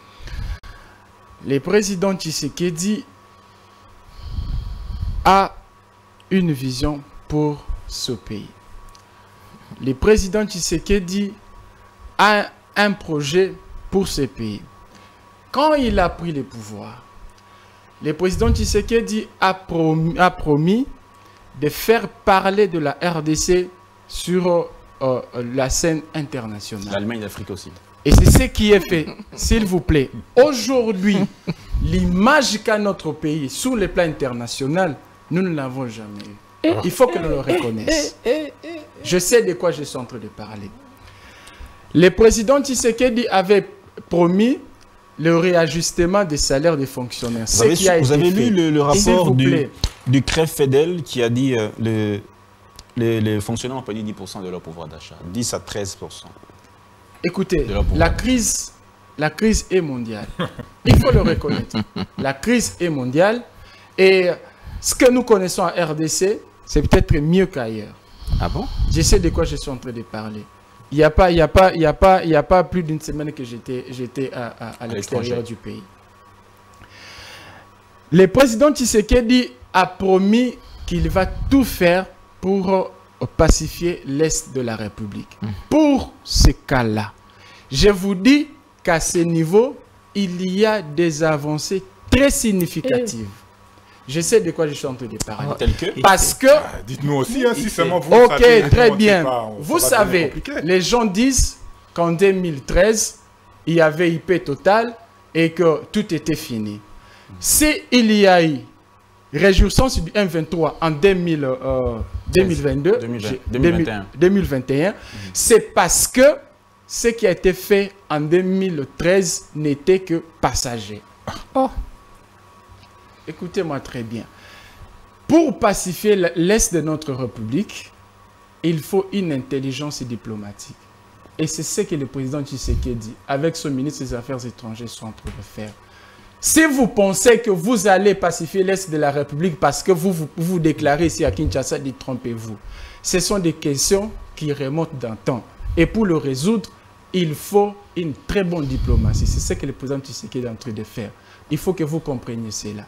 Le président Tshisekedi a une vision pour ce pays. Le président Tshisekedi a un projet pour ce pays. Quand il a pris le pouvoir, le président Tshisekedi a promis de faire parler de la RDC sur la scène internationale. L'Allemagne d'Afrique aussi. Et c'est ce qui est fait, s'il vous plaît. Aujourd'hui, l'image qu'a notre pays sur le plan international, nous ne l'avons jamais eu. Il faut que nous le reconnaissions. Je sais de quoi je suis en train de parler. Le président Tshisekedi avait promis le réajustement des salaires des fonctionnaires. Vous avez lu le rapport du CREF-FEDEL qui a dit les fonctionnaires ont perdu 10% de leur pouvoir d'achat. 10 à 13%. Écoutez, la crise est mondiale. Il faut le reconnaître. La crise est mondiale. Et ce que nous connaissons en RDC, c'est peut-être mieux qu'ailleurs. Ah bon? Je sais de quoi je suis en train de parler. Il n'y a pas plus d'une semaine que j'étais à l'extérieur du pays. Le président Tshisekedi a promis qu'il va tout faire pour pacifier l'Est de la République. Pour ce cas-là, je vous dis qu'à ce niveau, il y a des avancées très significatives. Je sais de quoi je suis en train de parler. Parce que... dites-nous aussi, hein, si seulement vous ok, savez, très bien. pas, vous savez, les gens disent qu'en 2013, il y avait IP Total et que tout était fini. S'il y a eu réjouissance du M23 en 2021, c'est parce que ce qui a été fait en 2013 n'était que passager. Écoutez-moi très bien. Pour pacifier l'Est de notre République, il faut une intelligence diplomatique. Et c'est ce que le président Tshisekedi, avec son ministre des Affaires étrangères, sont en train de faire. Si vous pensez que vous allez pacifier l'Est de la République parce que vous déclarez ici à Kinshasa, trompez-vous. Ce sont des questions qui remontent dans le temps. Et pour le résoudre, il faut une très bonne diplomatie. C'est ce que le président Tshisekedi est en train de faire. Il faut que vous compreniez cela.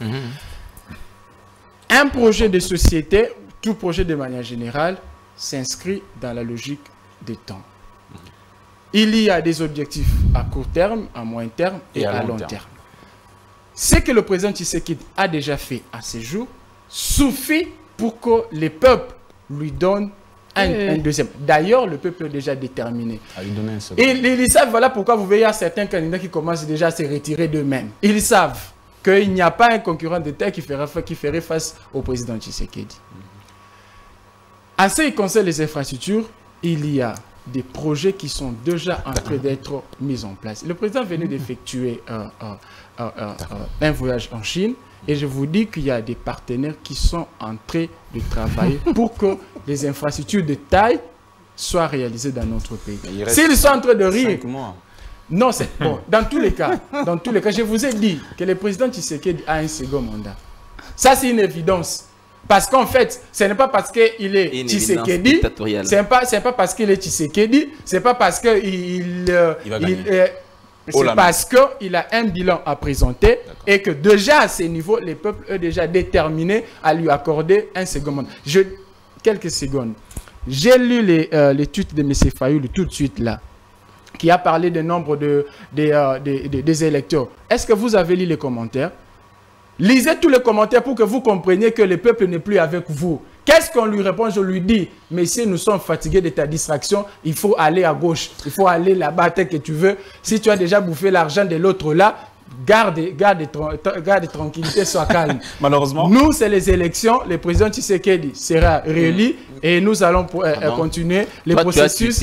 Un projet de société, tout projet de manière générale, s'inscrit dans la logique des temps. Il y a des objectifs à court terme, à moyen terme et à long terme. Ce que le président Tshisekedi a déjà fait à ce jour suffit pour que les peuples lui donnent un deuxième. D'ailleurs, le peuple est déjà déterminé. Ils savent, voilà pourquoi vous voyez certains candidats qui commencent déjà à se retirer d'eux-mêmes. Ils savent qu'il n'y a pas un concurrent d'État qui ferait face au président Tshisekedi. En ce qui concerne les infrastructures, il y a des projets qui sont déjà en train d'être mis en place. Le président venait d'effectuer un voyage en Chine et je vous dis qu'il y a des partenaires qui sont en train de travailler pour que les infrastructures de taille soient réalisées dans notre pays. S'ils sont en train de rire... Non, c'est bon. Dans tous les cas, je vous ai dit que le président Tshisekedi a un second mandat. Ça, c'est une évidence. Parce qu'en fait, ce n'est pas parce qu'il est Tshisekedi, c'est pas parce qu'il est Tshisekedi, c'est pas parce qu'il c'est parce qu'il a un bilan à présenter et que déjà à ce niveau, les peuples sont déjà déterminés à lui accorder un second mandat. Quelques secondes. J'ai lu les tweets de M. Fayoul tout de suite là, qui a parlé du nombre des électeurs. Est-ce que vous avez lu les commentaires? Lisez tous les commentaires pour que vous compreniez que le peuple n'est plus avec vous. Qu'est-ce qu'on lui répond? Je lui dis, messieurs, nous sommes fatigués de ta distraction, il faut aller à gauche, il faut aller là-bas, tel que tu veux. Si tu as déjà bouffé l'argent de l'autre là, garde tranquillité, sois calme. Malheureusement. Nous, c'est les élections, le président Tshisekedi sera réélu et nous allons continuer les processus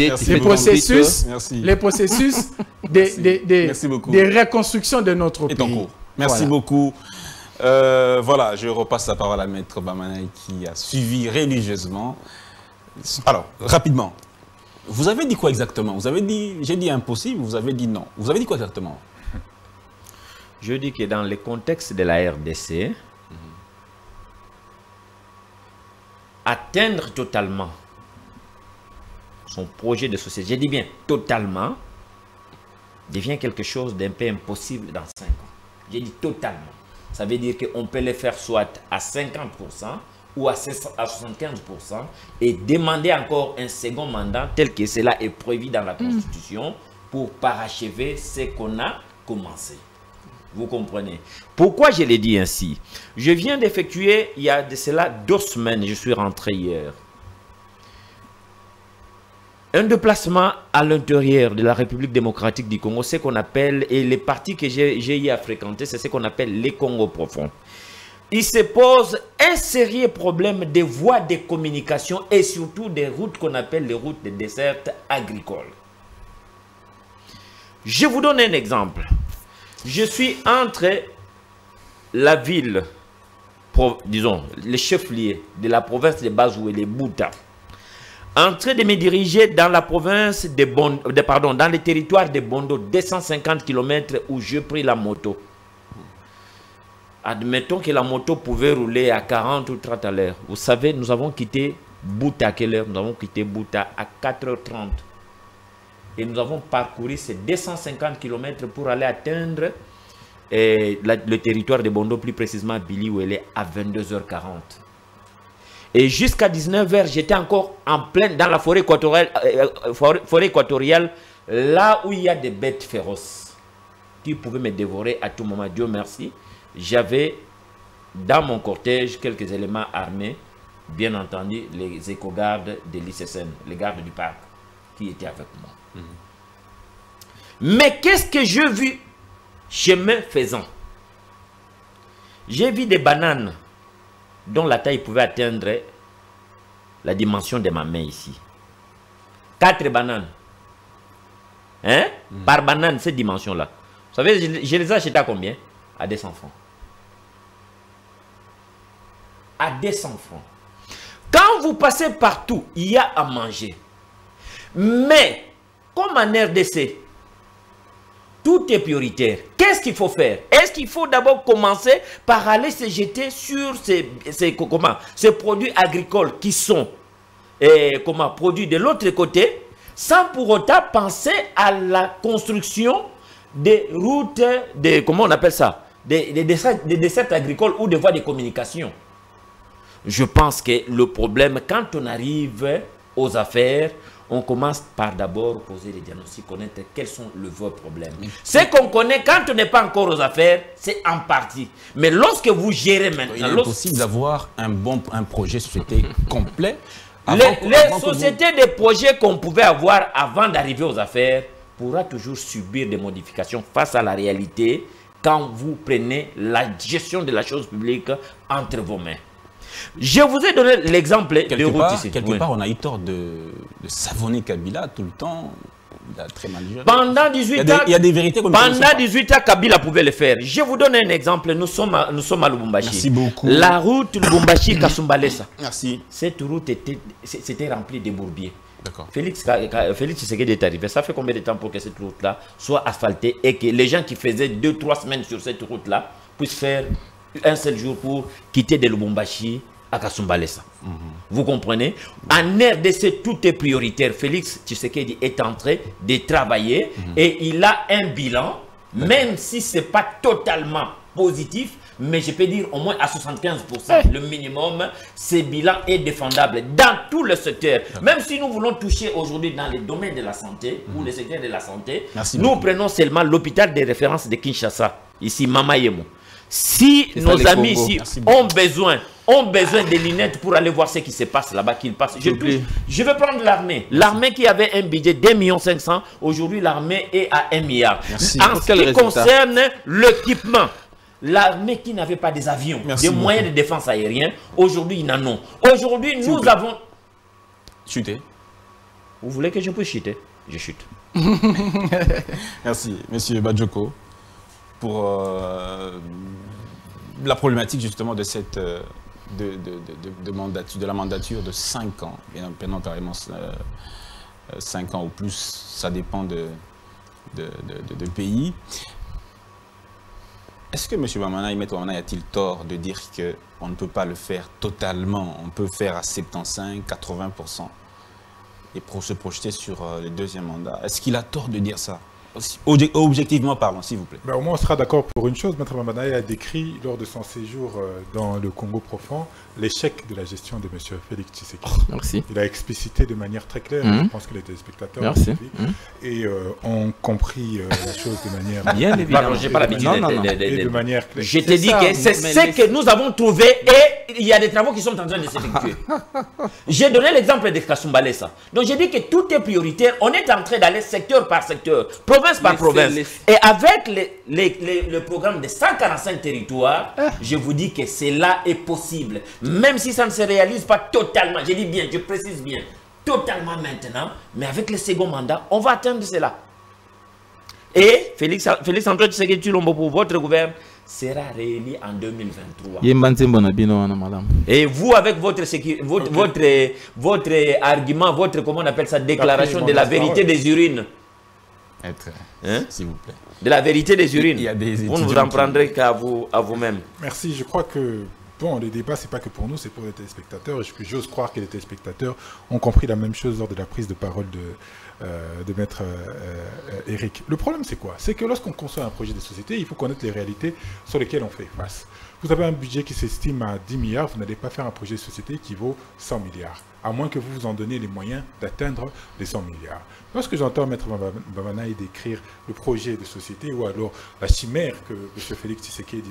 de reconstruction de notre pays. Merci beaucoup. Voilà, je repasse la parole à Maître Bamanaï qui a suivi religieusement. Alors, rapidement, vous avez dit quoi exactement? Vous avez dit, j'ai dit impossible, vous avez dit non. Vous avez dit quoi exactement? Je dis que dans le contexte de la RDC, atteindre totalement son projet de société, je dis bien totalement, devient quelque chose d'un peu impossible dans 5 ans. J'ai dit totalement. Ça veut dire qu'on peut le faire soit à 50% ou à 75% et demander encore un second mandat tel que cela est prévu dans la Constitution pour parachever ce qu'on a commencé. Vous comprenez? Pourquoi je l'ai dit ainsi? Je viens d'effectuer, il y a de cela 2 semaines, je suis rentré hier, un déplacement à l'intérieur de la République démocratique du Congo, ce qu'on appelle, et les partis que j'ai eu à fréquenter, c'est ce qu'on appelle les Congo profonds. Il se pose un sérieux problème de voies de communication et surtout des routes qu'on appelle les routes de dessert agricole. Je vous donne un exemple. Je suis entre la ville, disons, les chefs-lieux de la province de Bazou et les Bouta, en train de me diriger dans la province de Bondo, dans le territoire de Bondo, 250 km où je pris la moto. Admettons que la moto pouvait rouler à 40 ou 30 à l'heure. Vous savez, nous avons quitté Bouta à quelle heure? Nous avons quitté Bouta à 4h30. Et nous avons parcouru ces 250 km pour aller atteindre le territoire de Bondo, plus précisément Billy, où elle est à 22h40. Et jusqu'à 19h, j'étais encore en pleine dans la forêt équatoriale, là où il y a des bêtes féroces qui pouvaient me dévorer à tout moment. Dieu merci, j'avais dans mon cortège quelques éléments armés, bien entendu les éco-gardes de l'ICSN, les gardes du parc, qui étaient avec moi. Mais qu'est-ce que j'ai vu chemin faisant? J'ai vu des bananes dont la taille pouvait atteindre la dimension de ma main ici. 4 bananes. Hein? Par banane, cette dimension-là. Vous savez, je les ai achetées à combien? À 200 francs. À 200 francs. Quand vous passez partout, il y a à manger. Mais, comme en RDC, tout est prioritaire. Qu'est-ce qu'il faut faire? Est-ce qu'il faut d'abord commencer par aller se jeter sur ces produits agricoles qui sont produits de l'autre côté, sans pour autant penser à la construction des routes, comment on appelle ça, des desserts agricoles ou des voies de communication? Je pense que le problème, quand on arrive aux affaires, on commence par d'abord poser les diagnostics, connaître quels sont les vrais problèmes. Ce qu'on connaît, quand on n'est pas encore aux affaires, c'est en partie. Mais lorsque vous gérez maintenant... Il est possible d'avoir un projet société complet. Les sociétés de projets qu'on pouvait avoir avant d'arriver aux affaires pourra toujours subir des modifications face à la réalité quand vous prenez la gestion de la chose publique entre vos mains. Je vous ai donné l'exemple de route ici. Quelque part, on a eu tort de savonner Kabila tout le temps. Il a très mal géré. Pendant 18 ans, il y a des vérités qu'on pendant 18 ans, Kabila pouvait le faire. Je vous donne un exemple. Nous sommes à Lubumbashi. Merci beaucoup. La route Lubumbashi-Kasumbalesa. Merci. Cette route c'était remplie de bourbiers. D'accord. Félix Tshisekedi est arrivé. Ça fait combien de temps pour que cette route-là soit asphaltée et que les gens qui faisaient 2-3 semaines sur cette route-là puissent faire un seul jour pour quitter de Lubumbashi à Kasumbalesa. Vous comprenez? En RDC, tout est prioritaire. Félix Tshisekedi est en train de travailler et il a un bilan, même si ce n'est pas totalement positif, mais je peux dire au moins à 75%, le minimum, ce bilan est défendable dans tout le secteur. Même si nous voulons toucher aujourd'hui dans les domaines de la santé, ou le secteur de la santé, nous prenons seulement l'hôpital de référence de Kinshasa, ici Mama Yemo. Si nos amis ici ont besoin ont besoin des lunettes pour aller voir ce qui se passe là-bas, qu'ils passent. Je vais prendre l'armée. L'armée qui avait un budget d'1,5 million, aujourd'hui l'armée est à 1 milliard. Merci. En ce qui concerne l'équipement, l'armée qui n'avait pas des avions, des moyens de défense aérienne, aujourd'hui ils en ont. Aujourd'hui nous avons... Chuter. Vous voulez que je puisse chuter? Je chute. Merci, Monsieur Badioko, pour la problématique justement de cette de la mandature de 5 ans, bien carrément 5 ans ou plus, ça dépend de pays. Est-ce que M. Bamana a-t-il tort de dire qu'on ne peut pas le faire totalement, on peut faire à 75, 80% et pour se projeter sur le deuxième mandat? Est-ce qu'il a tort de dire ça? Objectivement parlant, s'il vous plaît. Ben, au moins, on sera d'accord pour une chose. Maître Bamana a décrit, lors de son séjour dans le Congo profond, l'échec de la gestion de M. Félix Tshisekedi. Merci. Il a explicité de manière très claire, je pense que les téléspectateurs ont compris la chose de manière... Bien évidemment, je n'ai pas l'habitude de manière claire. Je te dis que c'est ce que nous avons trouvé et il y a des travaux qui sont en train de s'effectuer. J'ai donné l'exemple de Kasumbalesa. Donc j'ai dit que tout est prioritaire. On est en train d'aller secteur par secteur, province par province. Et avec le programme de 145 territoires, je vous dis que cela est possible. Même si ça ne se réalise pas totalement, je dis bien, je précise bien, totalement maintenant, mais avec le second mandat, on va atteindre cela. Et Félix Antoine Tshisekedi Tshilombo pour votre gouvernement sera réélu en 2023. Et vous, avec votre argument, comment on appelle ça, déclaration de la vérité des urines. S'il vous plaît. De la vérité des urines. Vous ne vous en prendrez qu'à vous-même. Merci, je crois que bon, le débat, c'est pas que pour nous, c'est pour les téléspectateurs. Et j'ose croire que les téléspectateurs ont compris la même chose lors de la prise de parole de Maître Eric. Le problème, c'est quoi? C'est que lorsqu'on conçoit un projet de société, il faut connaître les réalités sur lesquelles on fait face. Vous avez un budget qui s'estime à 10 milliards, vous n'allez pas faire un projet de société qui vaut 100 milliards, à moins que vous vous en donniez les moyens d'atteindre les 100 milliards. Lorsque j'entends Maître Bamana décrire le projet de société ou alors la chimère que M. Félix Tshisekedi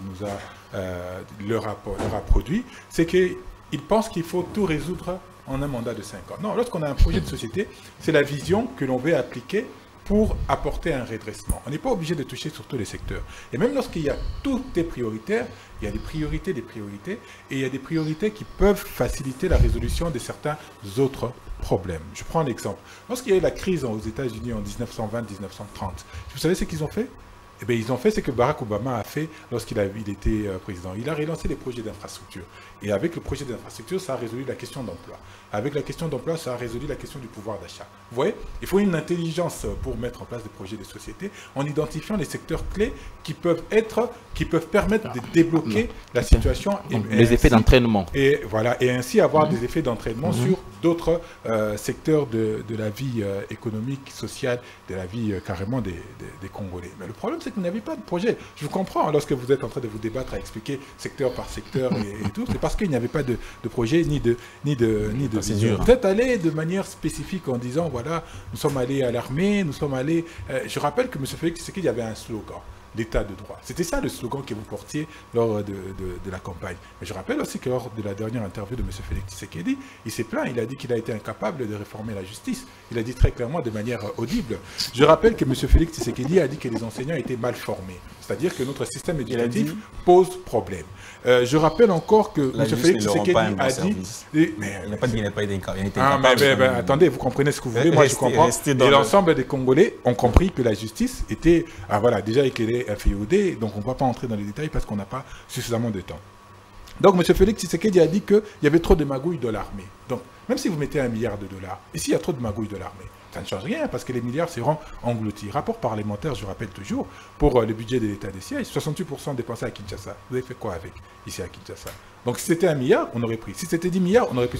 leur a produit, c'est qu'il pense qu'il faut tout résoudre en un mandat de 5 ans. Non, lorsqu'on a un projet de société, c'est la vision que l'on veut appliquer pour apporter un redressement. On n'est pas obligé de toucher sur tous les secteurs. Et même lorsqu'il y a tout est prioritaire, il y a des priorités, et il y a des priorités qui peuvent faciliter la résolution de certains autres problèmes. Je prends l'exemple. Lorsqu'il y a eu la crise aux États-Unis en 1920-1930, vous savez ce qu'ils ont fait? Eh bien, ils ont fait ce que Barack Obama a fait lorsqu'il était président. Il a relancé les projets d'infrastructure. Et avec le projet d'infrastructure, ça a résolu la question d'emploi. Avec la question d'emploi, ça a résolu la question du pouvoir d'achat. Vous voyez, il faut une intelligence pour mettre en place des projets de société en identifiant les secteurs clés qui peuvent permettre de débloquer la situation. Les effets d'entraînement. Et voilà, et ainsi avoir des effets d'entraînement sur d'autres secteurs de la vie économique, sociale, de la vie carrément des Congolais. Mais le problème, c'est que vous n'avez pas de projet. Je vous comprends lorsque vous êtes en train de vous débattre à expliquer secteur par secteur et tout. C'est parce qu'il n'y avait pas de projet ni de vision. Vous êtes allé de manière spécifique en disant, voilà, nous sommes allés à l'armée, nous sommes allés... je rappelle que M. Félix Tshisekedi avait un slogan. L'état de droit. C'était ça le slogan que vous portiez lors de la campagne. Mais je rappelle aussi que lors de la dernière interview de M. Félix Tshisekedi, il s'est plaint, il a dit qu'il a été incapable de réformer la justice. Il a dit très clairement de manière audible. Je rappelle que M. Félix Tshisekedi a dit que les enseignants étaient mal formés. C'est-à-dire que notre système éducatif pose problème. Je rappelle encore que M. Félix Tshisekedi a dit... Il n'a pas dit qu'il n'a pas été incapable. Attendez, vous comprenez ce que vous voulez, moi je comprends. Et l'ensemble des Congolais ont compris que la justice était... voilà, déjà éclairée inféodée, donc on ne va pas entrer dans les détails parce qu'on n'a pas suffisamment de temps. Donc M. Félix Tshisekedi a dit qu'il y avait trop de magouilles de l'armée. Donc même si vous mettez $1 milliard, et s'il y a trop de magouilles de l'armée, ça ne change rien parce que les milliards seront engloutis. Rapport parlementaire, je rappelle toujours, pour le budget de l'État des sièges, 68% dépensés à Kinshasa. Vous avez fait quoi avec ici à Kinshasa? Donc si c'était $1 milliard, on aurait pris. Si c'était 10 milliards, on aurait pris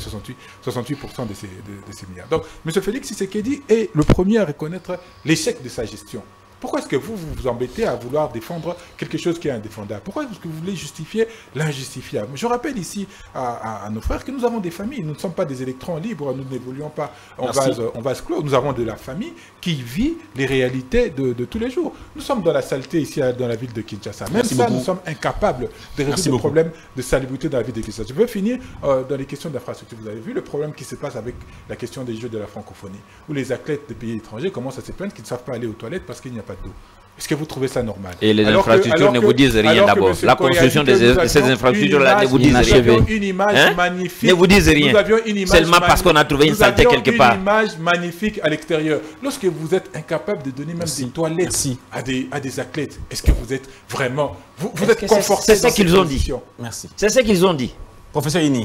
68% de ces milliards. Donc M. Félix Tshisekedi est le premier à reconnaître l'échec de sa gestion. Pourquoi est-ce que vous vous embêtez à vouloir défendre quelque chose qui est indéfendable? Pourquoi est-ce que vous voulez justifier l'injustifiable? Je rappelle ici à nos frères que nous avons des familles. Nous ne sommes pas des électrons libres, nous n'évoluons pas en vase clos. Nous avons de la famille qui vit les réalités de tous les jours. Nous sommes dans la saleté ici dans la ville de Kinshasa. Même ça, nous sommes incapables de résoudre le problème de salubrité dans la ville de Kinshasa. Je veux finir dans les questions d'infrastructure. Vous avez vu le problème qui se passe avec la question des Jeux de la francophonie, où les athlètes de pays étrangers commencent à se plaindre qu'ils ne savent pas aller aux toilettes parce qu'il n'y a pas d'eau. Est-ce que vous trouvez ça normal? Et les infrastructures ne vous disent rien d'abord. La construction de ces infrastructures-là ne vous disent rien. Nous avions une image magnifique. Ne vous disent rien. Seulement parce qu'on a trouvé une saleté quelque part. Une image magnifique à l'extérieur. Lorsque vous êtes incapable de donner même des toilettes à des athlètes, est-ce que vous êtes vraiment... Vous êtes conforté? C'est ce qu'ils ont dit. Merci. C'est ce qu'ils ont dit. Professeur Ini.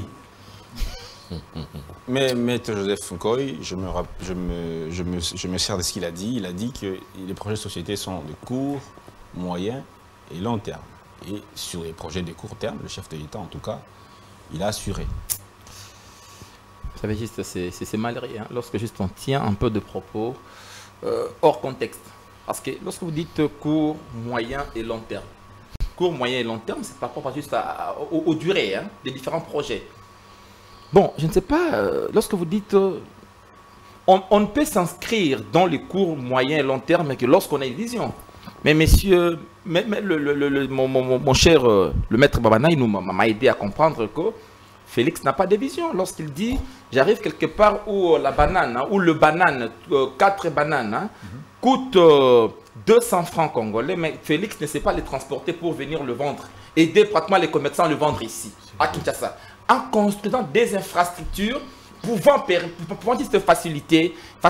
Mais Maître Joseph Nkoy, je me sers de ce qu'il a dit. Il a dit que les projets de société sont de court, moyen et long terme. Et sur les projets de court terme, le chef de l'État, en tout cas, il a assuré. Vous savez, juste, c'est malheureux, hein, lorsque juste on tient un peu de propos hors contexte. Parce que lorsque vous dites court, moyen et long terme, court, moyen et long terme, c'est par rapport juste aux durées des différents projets. Bon, je ne sais pas, lorsque vous dites on ne peut s'inscrire dans les cours moyen et long terme que lorsqu'on a une vision. Mais messieurs, mon cher, le maître Babana, il m'a aidé à comprendre que Félix n'a pas de vision. Lorsqu'il dit, j'arrive quelque part où la banane, où le banane, 4 bananes, coûte 200 francs congolais, mais Félix ne sait pas les transporter pour venir le vendre. Aider pratiquement les commerçants à le vendre ici, à Kinshasa. En construisant des infrastructures pouvant faciliter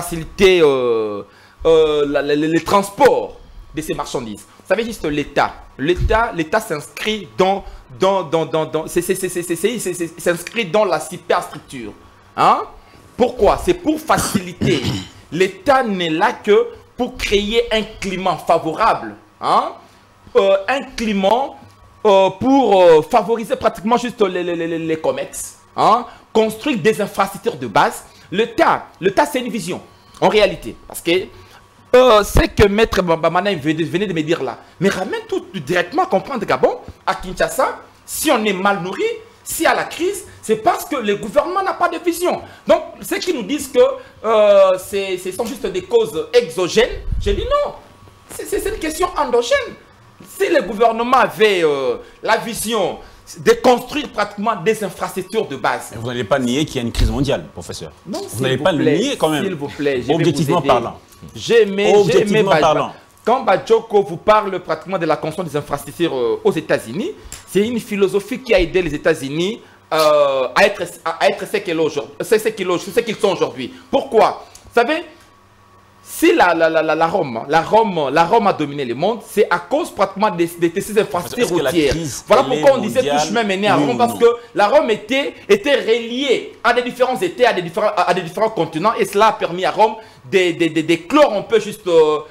les transports de ces marchandises. Vous savez juste l'État. L'État s'inscrit s'inscrit dans la superstructure. Hein? Pourquoi? C'est pour faciliter. L'État n'est là que pour créer un climat favorable. Hein? Un climat pour favoriser pratiquement juste les COMEX, hein, construire des infrastructures de base. L'État, c'est une vision, en réalité. Parce que c'est que Maître Bamana venait de me dire là. Mais ramène tout directement à comprendre Gabon, à Kinshasa, si on est mal nourri, s'il y a la crise, c'est parce que le gouvernement n'a pas de vision. Donc, ceux qui nous disent que ce sont juste des causes exogènes, je dis non. C'est une question endogène. Si le gouvernement avait la vision de construire pratiquement des infrastructures de base. Vous n'allez pas nier qu'il y a une crise mondiale, professeur. Non, vous n'allez pas le nier quand même. S'il vous plaît, objectivement parlant. Objectivement parlant. Quand Bajoko vous parle pratiquement de la construction des infrastructures aux États-Unis, c'est une philosophie qui a aidé les États-Unis à être ce qu'ils sont aujourd'hui. Pourquoi? Vous savez, si la Rome a dominé le monde, c'est à cause pratiquement de ces infrastructures routières. Voilà pourquoi on disait tout chemin mené à Rome, parce que la Rome était reliée à des différents États, à des différents continents, et cela a permis à Rome de clore un peu juste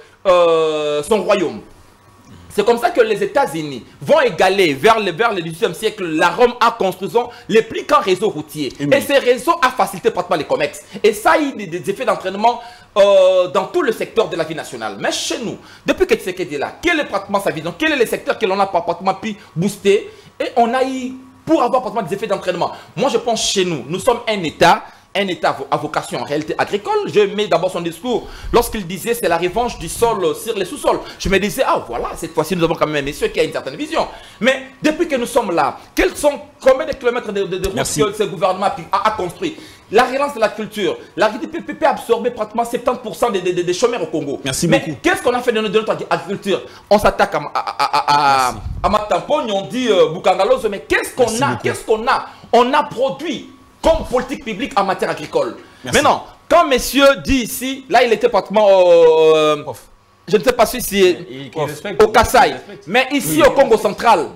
son royaume. C'est comme ça que les États-Unis vont égaler vers le XVIIIe siècle la Rome en construisant les plus grands réseaux routiers. Et ces réseaux ont facilité pratiquement les COMEX. Et ça a eu des effets d'entraînement dans tout le secteur de la vie nationale. Mais chez nous, depuis que Tshisekedi est là, quel est pratiquement sa vision? Quel est le secteur que l'on a pratiquement pu booster? Et on a eu, pour avoir pratiquement des effets d'entraînement. Moi, je pense chez nous, nous sommes un État à vocation en réalité agricole. Je mets d'abord son discours lorsqu'il disait c'est la revanche du sol sur les sous-sols. Je me disais, ah voilà, cette fois-ci nous avons quand même un monsieur qui a une certaine vision. Mais depuis que nous sommes là, combien de kilomètres de route que ce gouvernement a construit? La relance de la culture, la RDPP a absorbé pratiquement 70% des chômeurs au Congo. Merci mais beaucoup. Qu'est-ce qu'on a fait de notre agriculture? On s'attaque à Matampone, on dit Bukangalozo, mais qu'est-ce qu'on a? On a produit comme politique publique en matière agricole. Merci. Maintenant, quand monsieur dit ici, là il était pratiquement je ne sais pas si c'est au Kasaï, mais ici au Congo central,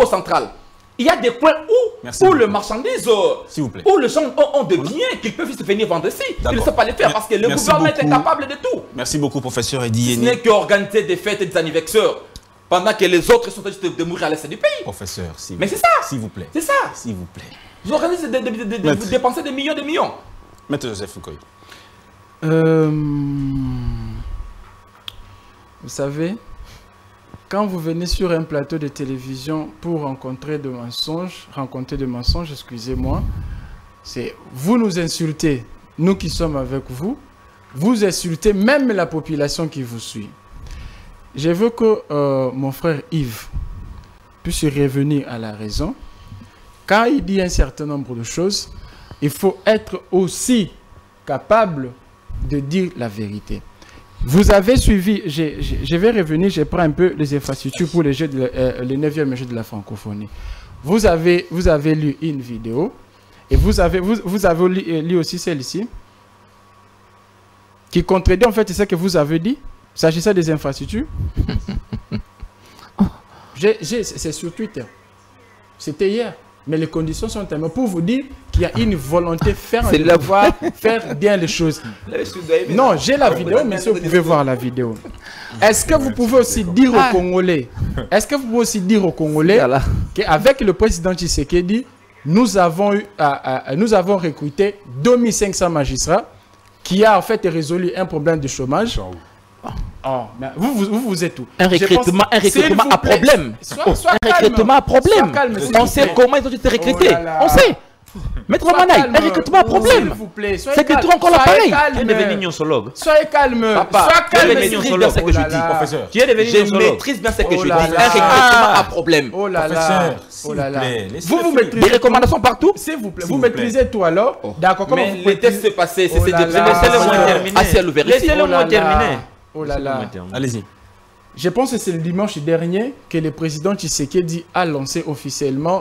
il y a des points où le marchandise, où les gens ont de biens qu'ils peuvent juste venir vendre ici. Ils ne savent pas les faire parce que le gouvernement est incapable de tout. Merci beaucoup, professeur Eddy Yeni. Ce n'est qu'organiser des fêtes et des anniversaires pendant que les autres sont en train de mourir à l'est du pays. Professeur, mais c'est ça. S'il vous plaît. C'est ça. S'il vous plaît. Vous organisez vous dépensez des millions et des millions. Maître Joseph Nkoy. Vous savez, quand vous venez sur un plateau de télévision pour rencontrer de mensonges, excusez-moi, c'est vous nous insultez, nous qui sommes avec vous, vous insultez même la population qui vous suit. Je veux que mon frère Yves puisse revenir à la raison. Quand il dit un certain nombre de choses, il faut être aussi capable de dire la vérité. Vous avez suivi, je vais revenir, je prends un peu les infrastructures pour les 9e Jeux de la francophonie. Vous avez lu une vidéo et vous avez lu aussi celle-ci qui contredit en fait ce que vous avez dit, s'agissant des infrastructures. C'est sur Twitter. C'était hier. Mais les conditions sont tellement pour vous dire qu'il y a une volonté ferme de pouvoir faire bien les choses. Non, j'ai la vidéo, mais si vous pouvez voir la vidéo. Est-ce que vous pouvez aussi dire aux Congolais, qu'avec le président Tshisekedi, nous avons recruté 2500 magistrats qui a en fait résolu un problème de chômage. Oh, mais vous êtes où? Un recrutement à problème. Un recrutement à problème. On sait comment ils ont été recrutés. On sait. Maître Manaï, un recrutement à problème. C'est que tout encore l'appareil. Tu es devenu nosologue. Soyez calme. Tu es devenu nosologue. C'est ce que je dis, professeur. Tu es devenu nosologue. Je maîtrise bien ce que je dis. Un recrutement à problème. Oh là là. Oh là là. Vous maîtrisez des recommandations partout. S'il vous plaît. Vous maîtrisez tout alors. D'accord. Mais les tests se passaient. C'est laissez-le-moi terminer. Laissez-le-moi terminer. Oh là là. Allez-y. Je pense que c'est le dimanche dernier que le président Tshisekedi a lancé officiellement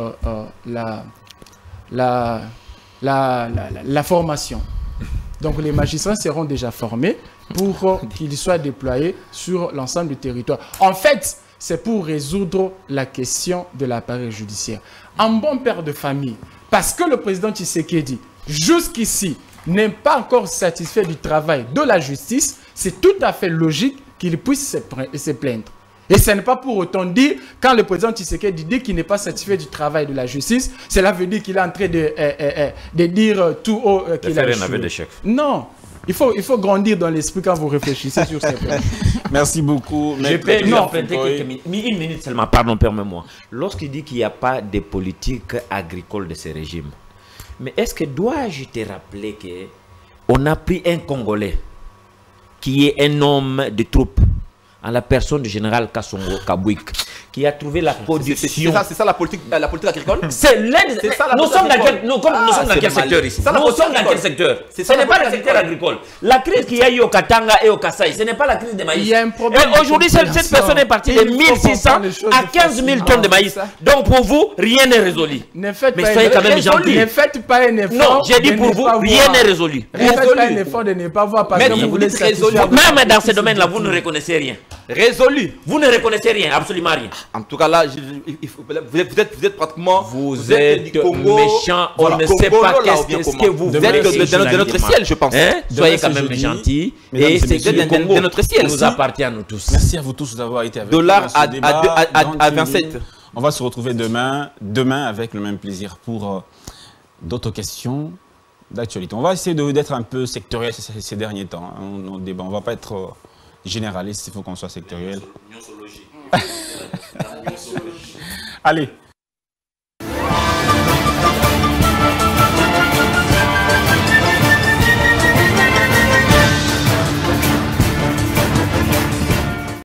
la formation. Donc les magistrats seront déjà formés pour qu'ils soient déployés sur l'ensemble du territoire. En fait, c'est pour résoudre la question de l'appareil judiciaire. Un bon père de famille, parce que le président Tshisekedi, jusqu'ici, n'est pas encore satisfait du travail de la justice, c'est tout à fait logique qu'il puisse se plaindre. Et ce n'est pas pour autant dire, quand le président Tshisekedi dit qu'il n'est pas satisfait du travail de la justice, cela veut dire qu'il est en train de dire tout haut qu'il a échoué. Non, il faut grandir dans l'esprit quand vous réfléchissez sur ces points. Merci beaucoup. Je peux lui emprunter quelques minutes. Une minute seulement, pardon, permets-moi. Lorsqu'il dit qu'il n'y a pas de politique agricole de ce régime, mais est-ce que dois-je te rappeler qu'on a pris un Congolais qui est un homme de troupe en la personne du général Kassongo Kabouik, qui a trouvé la production. C'est ça la politique agricole? C'est l'aide. Nous sommes dans quel secteur ici? Nous sommes dans quel secteur? Ce n'est pas le secteur agricole. La crise qu'il y a eu au Katanga et au Kasaï, ce n'est pas la crise de maïs. Il y a un problème. Et aujourd'hui, cette personne est partie de 1600 à 15 000 tonnes de maïs. Donc pour vous, rien n'est résolu. Mais soyez quand même gentils. Ne faites pas un effort. Non, j'ai dit pour vous, rien n'est résolu. Ne faites pas un effort de ne pas voir parce que vous voulez satisfaire. Même dans ce domaine-là, vous ne reconnaissez rien. Résolu. Vous ne reconnaissez rien, absolument rien. En tout cas, là, vous êtes pratiquement. Vous êtes méchant. On ne sait pas qu'est-ce que vous êtes de notre ciel, je pense. Soyez quand même gentils. Et c'est de notre ciel. Nous appartient à nous tous. Merci à vous tous d'avoir été avec nous. Dollar à 27. On va se retrouver demain avec le même plaisir pour d'autres questions d'actualité. On va essayer d'être un peu sectoriel ces derniers temps. On ne va pas être généraliste, il faut qu'on soit sectoriel. Allez.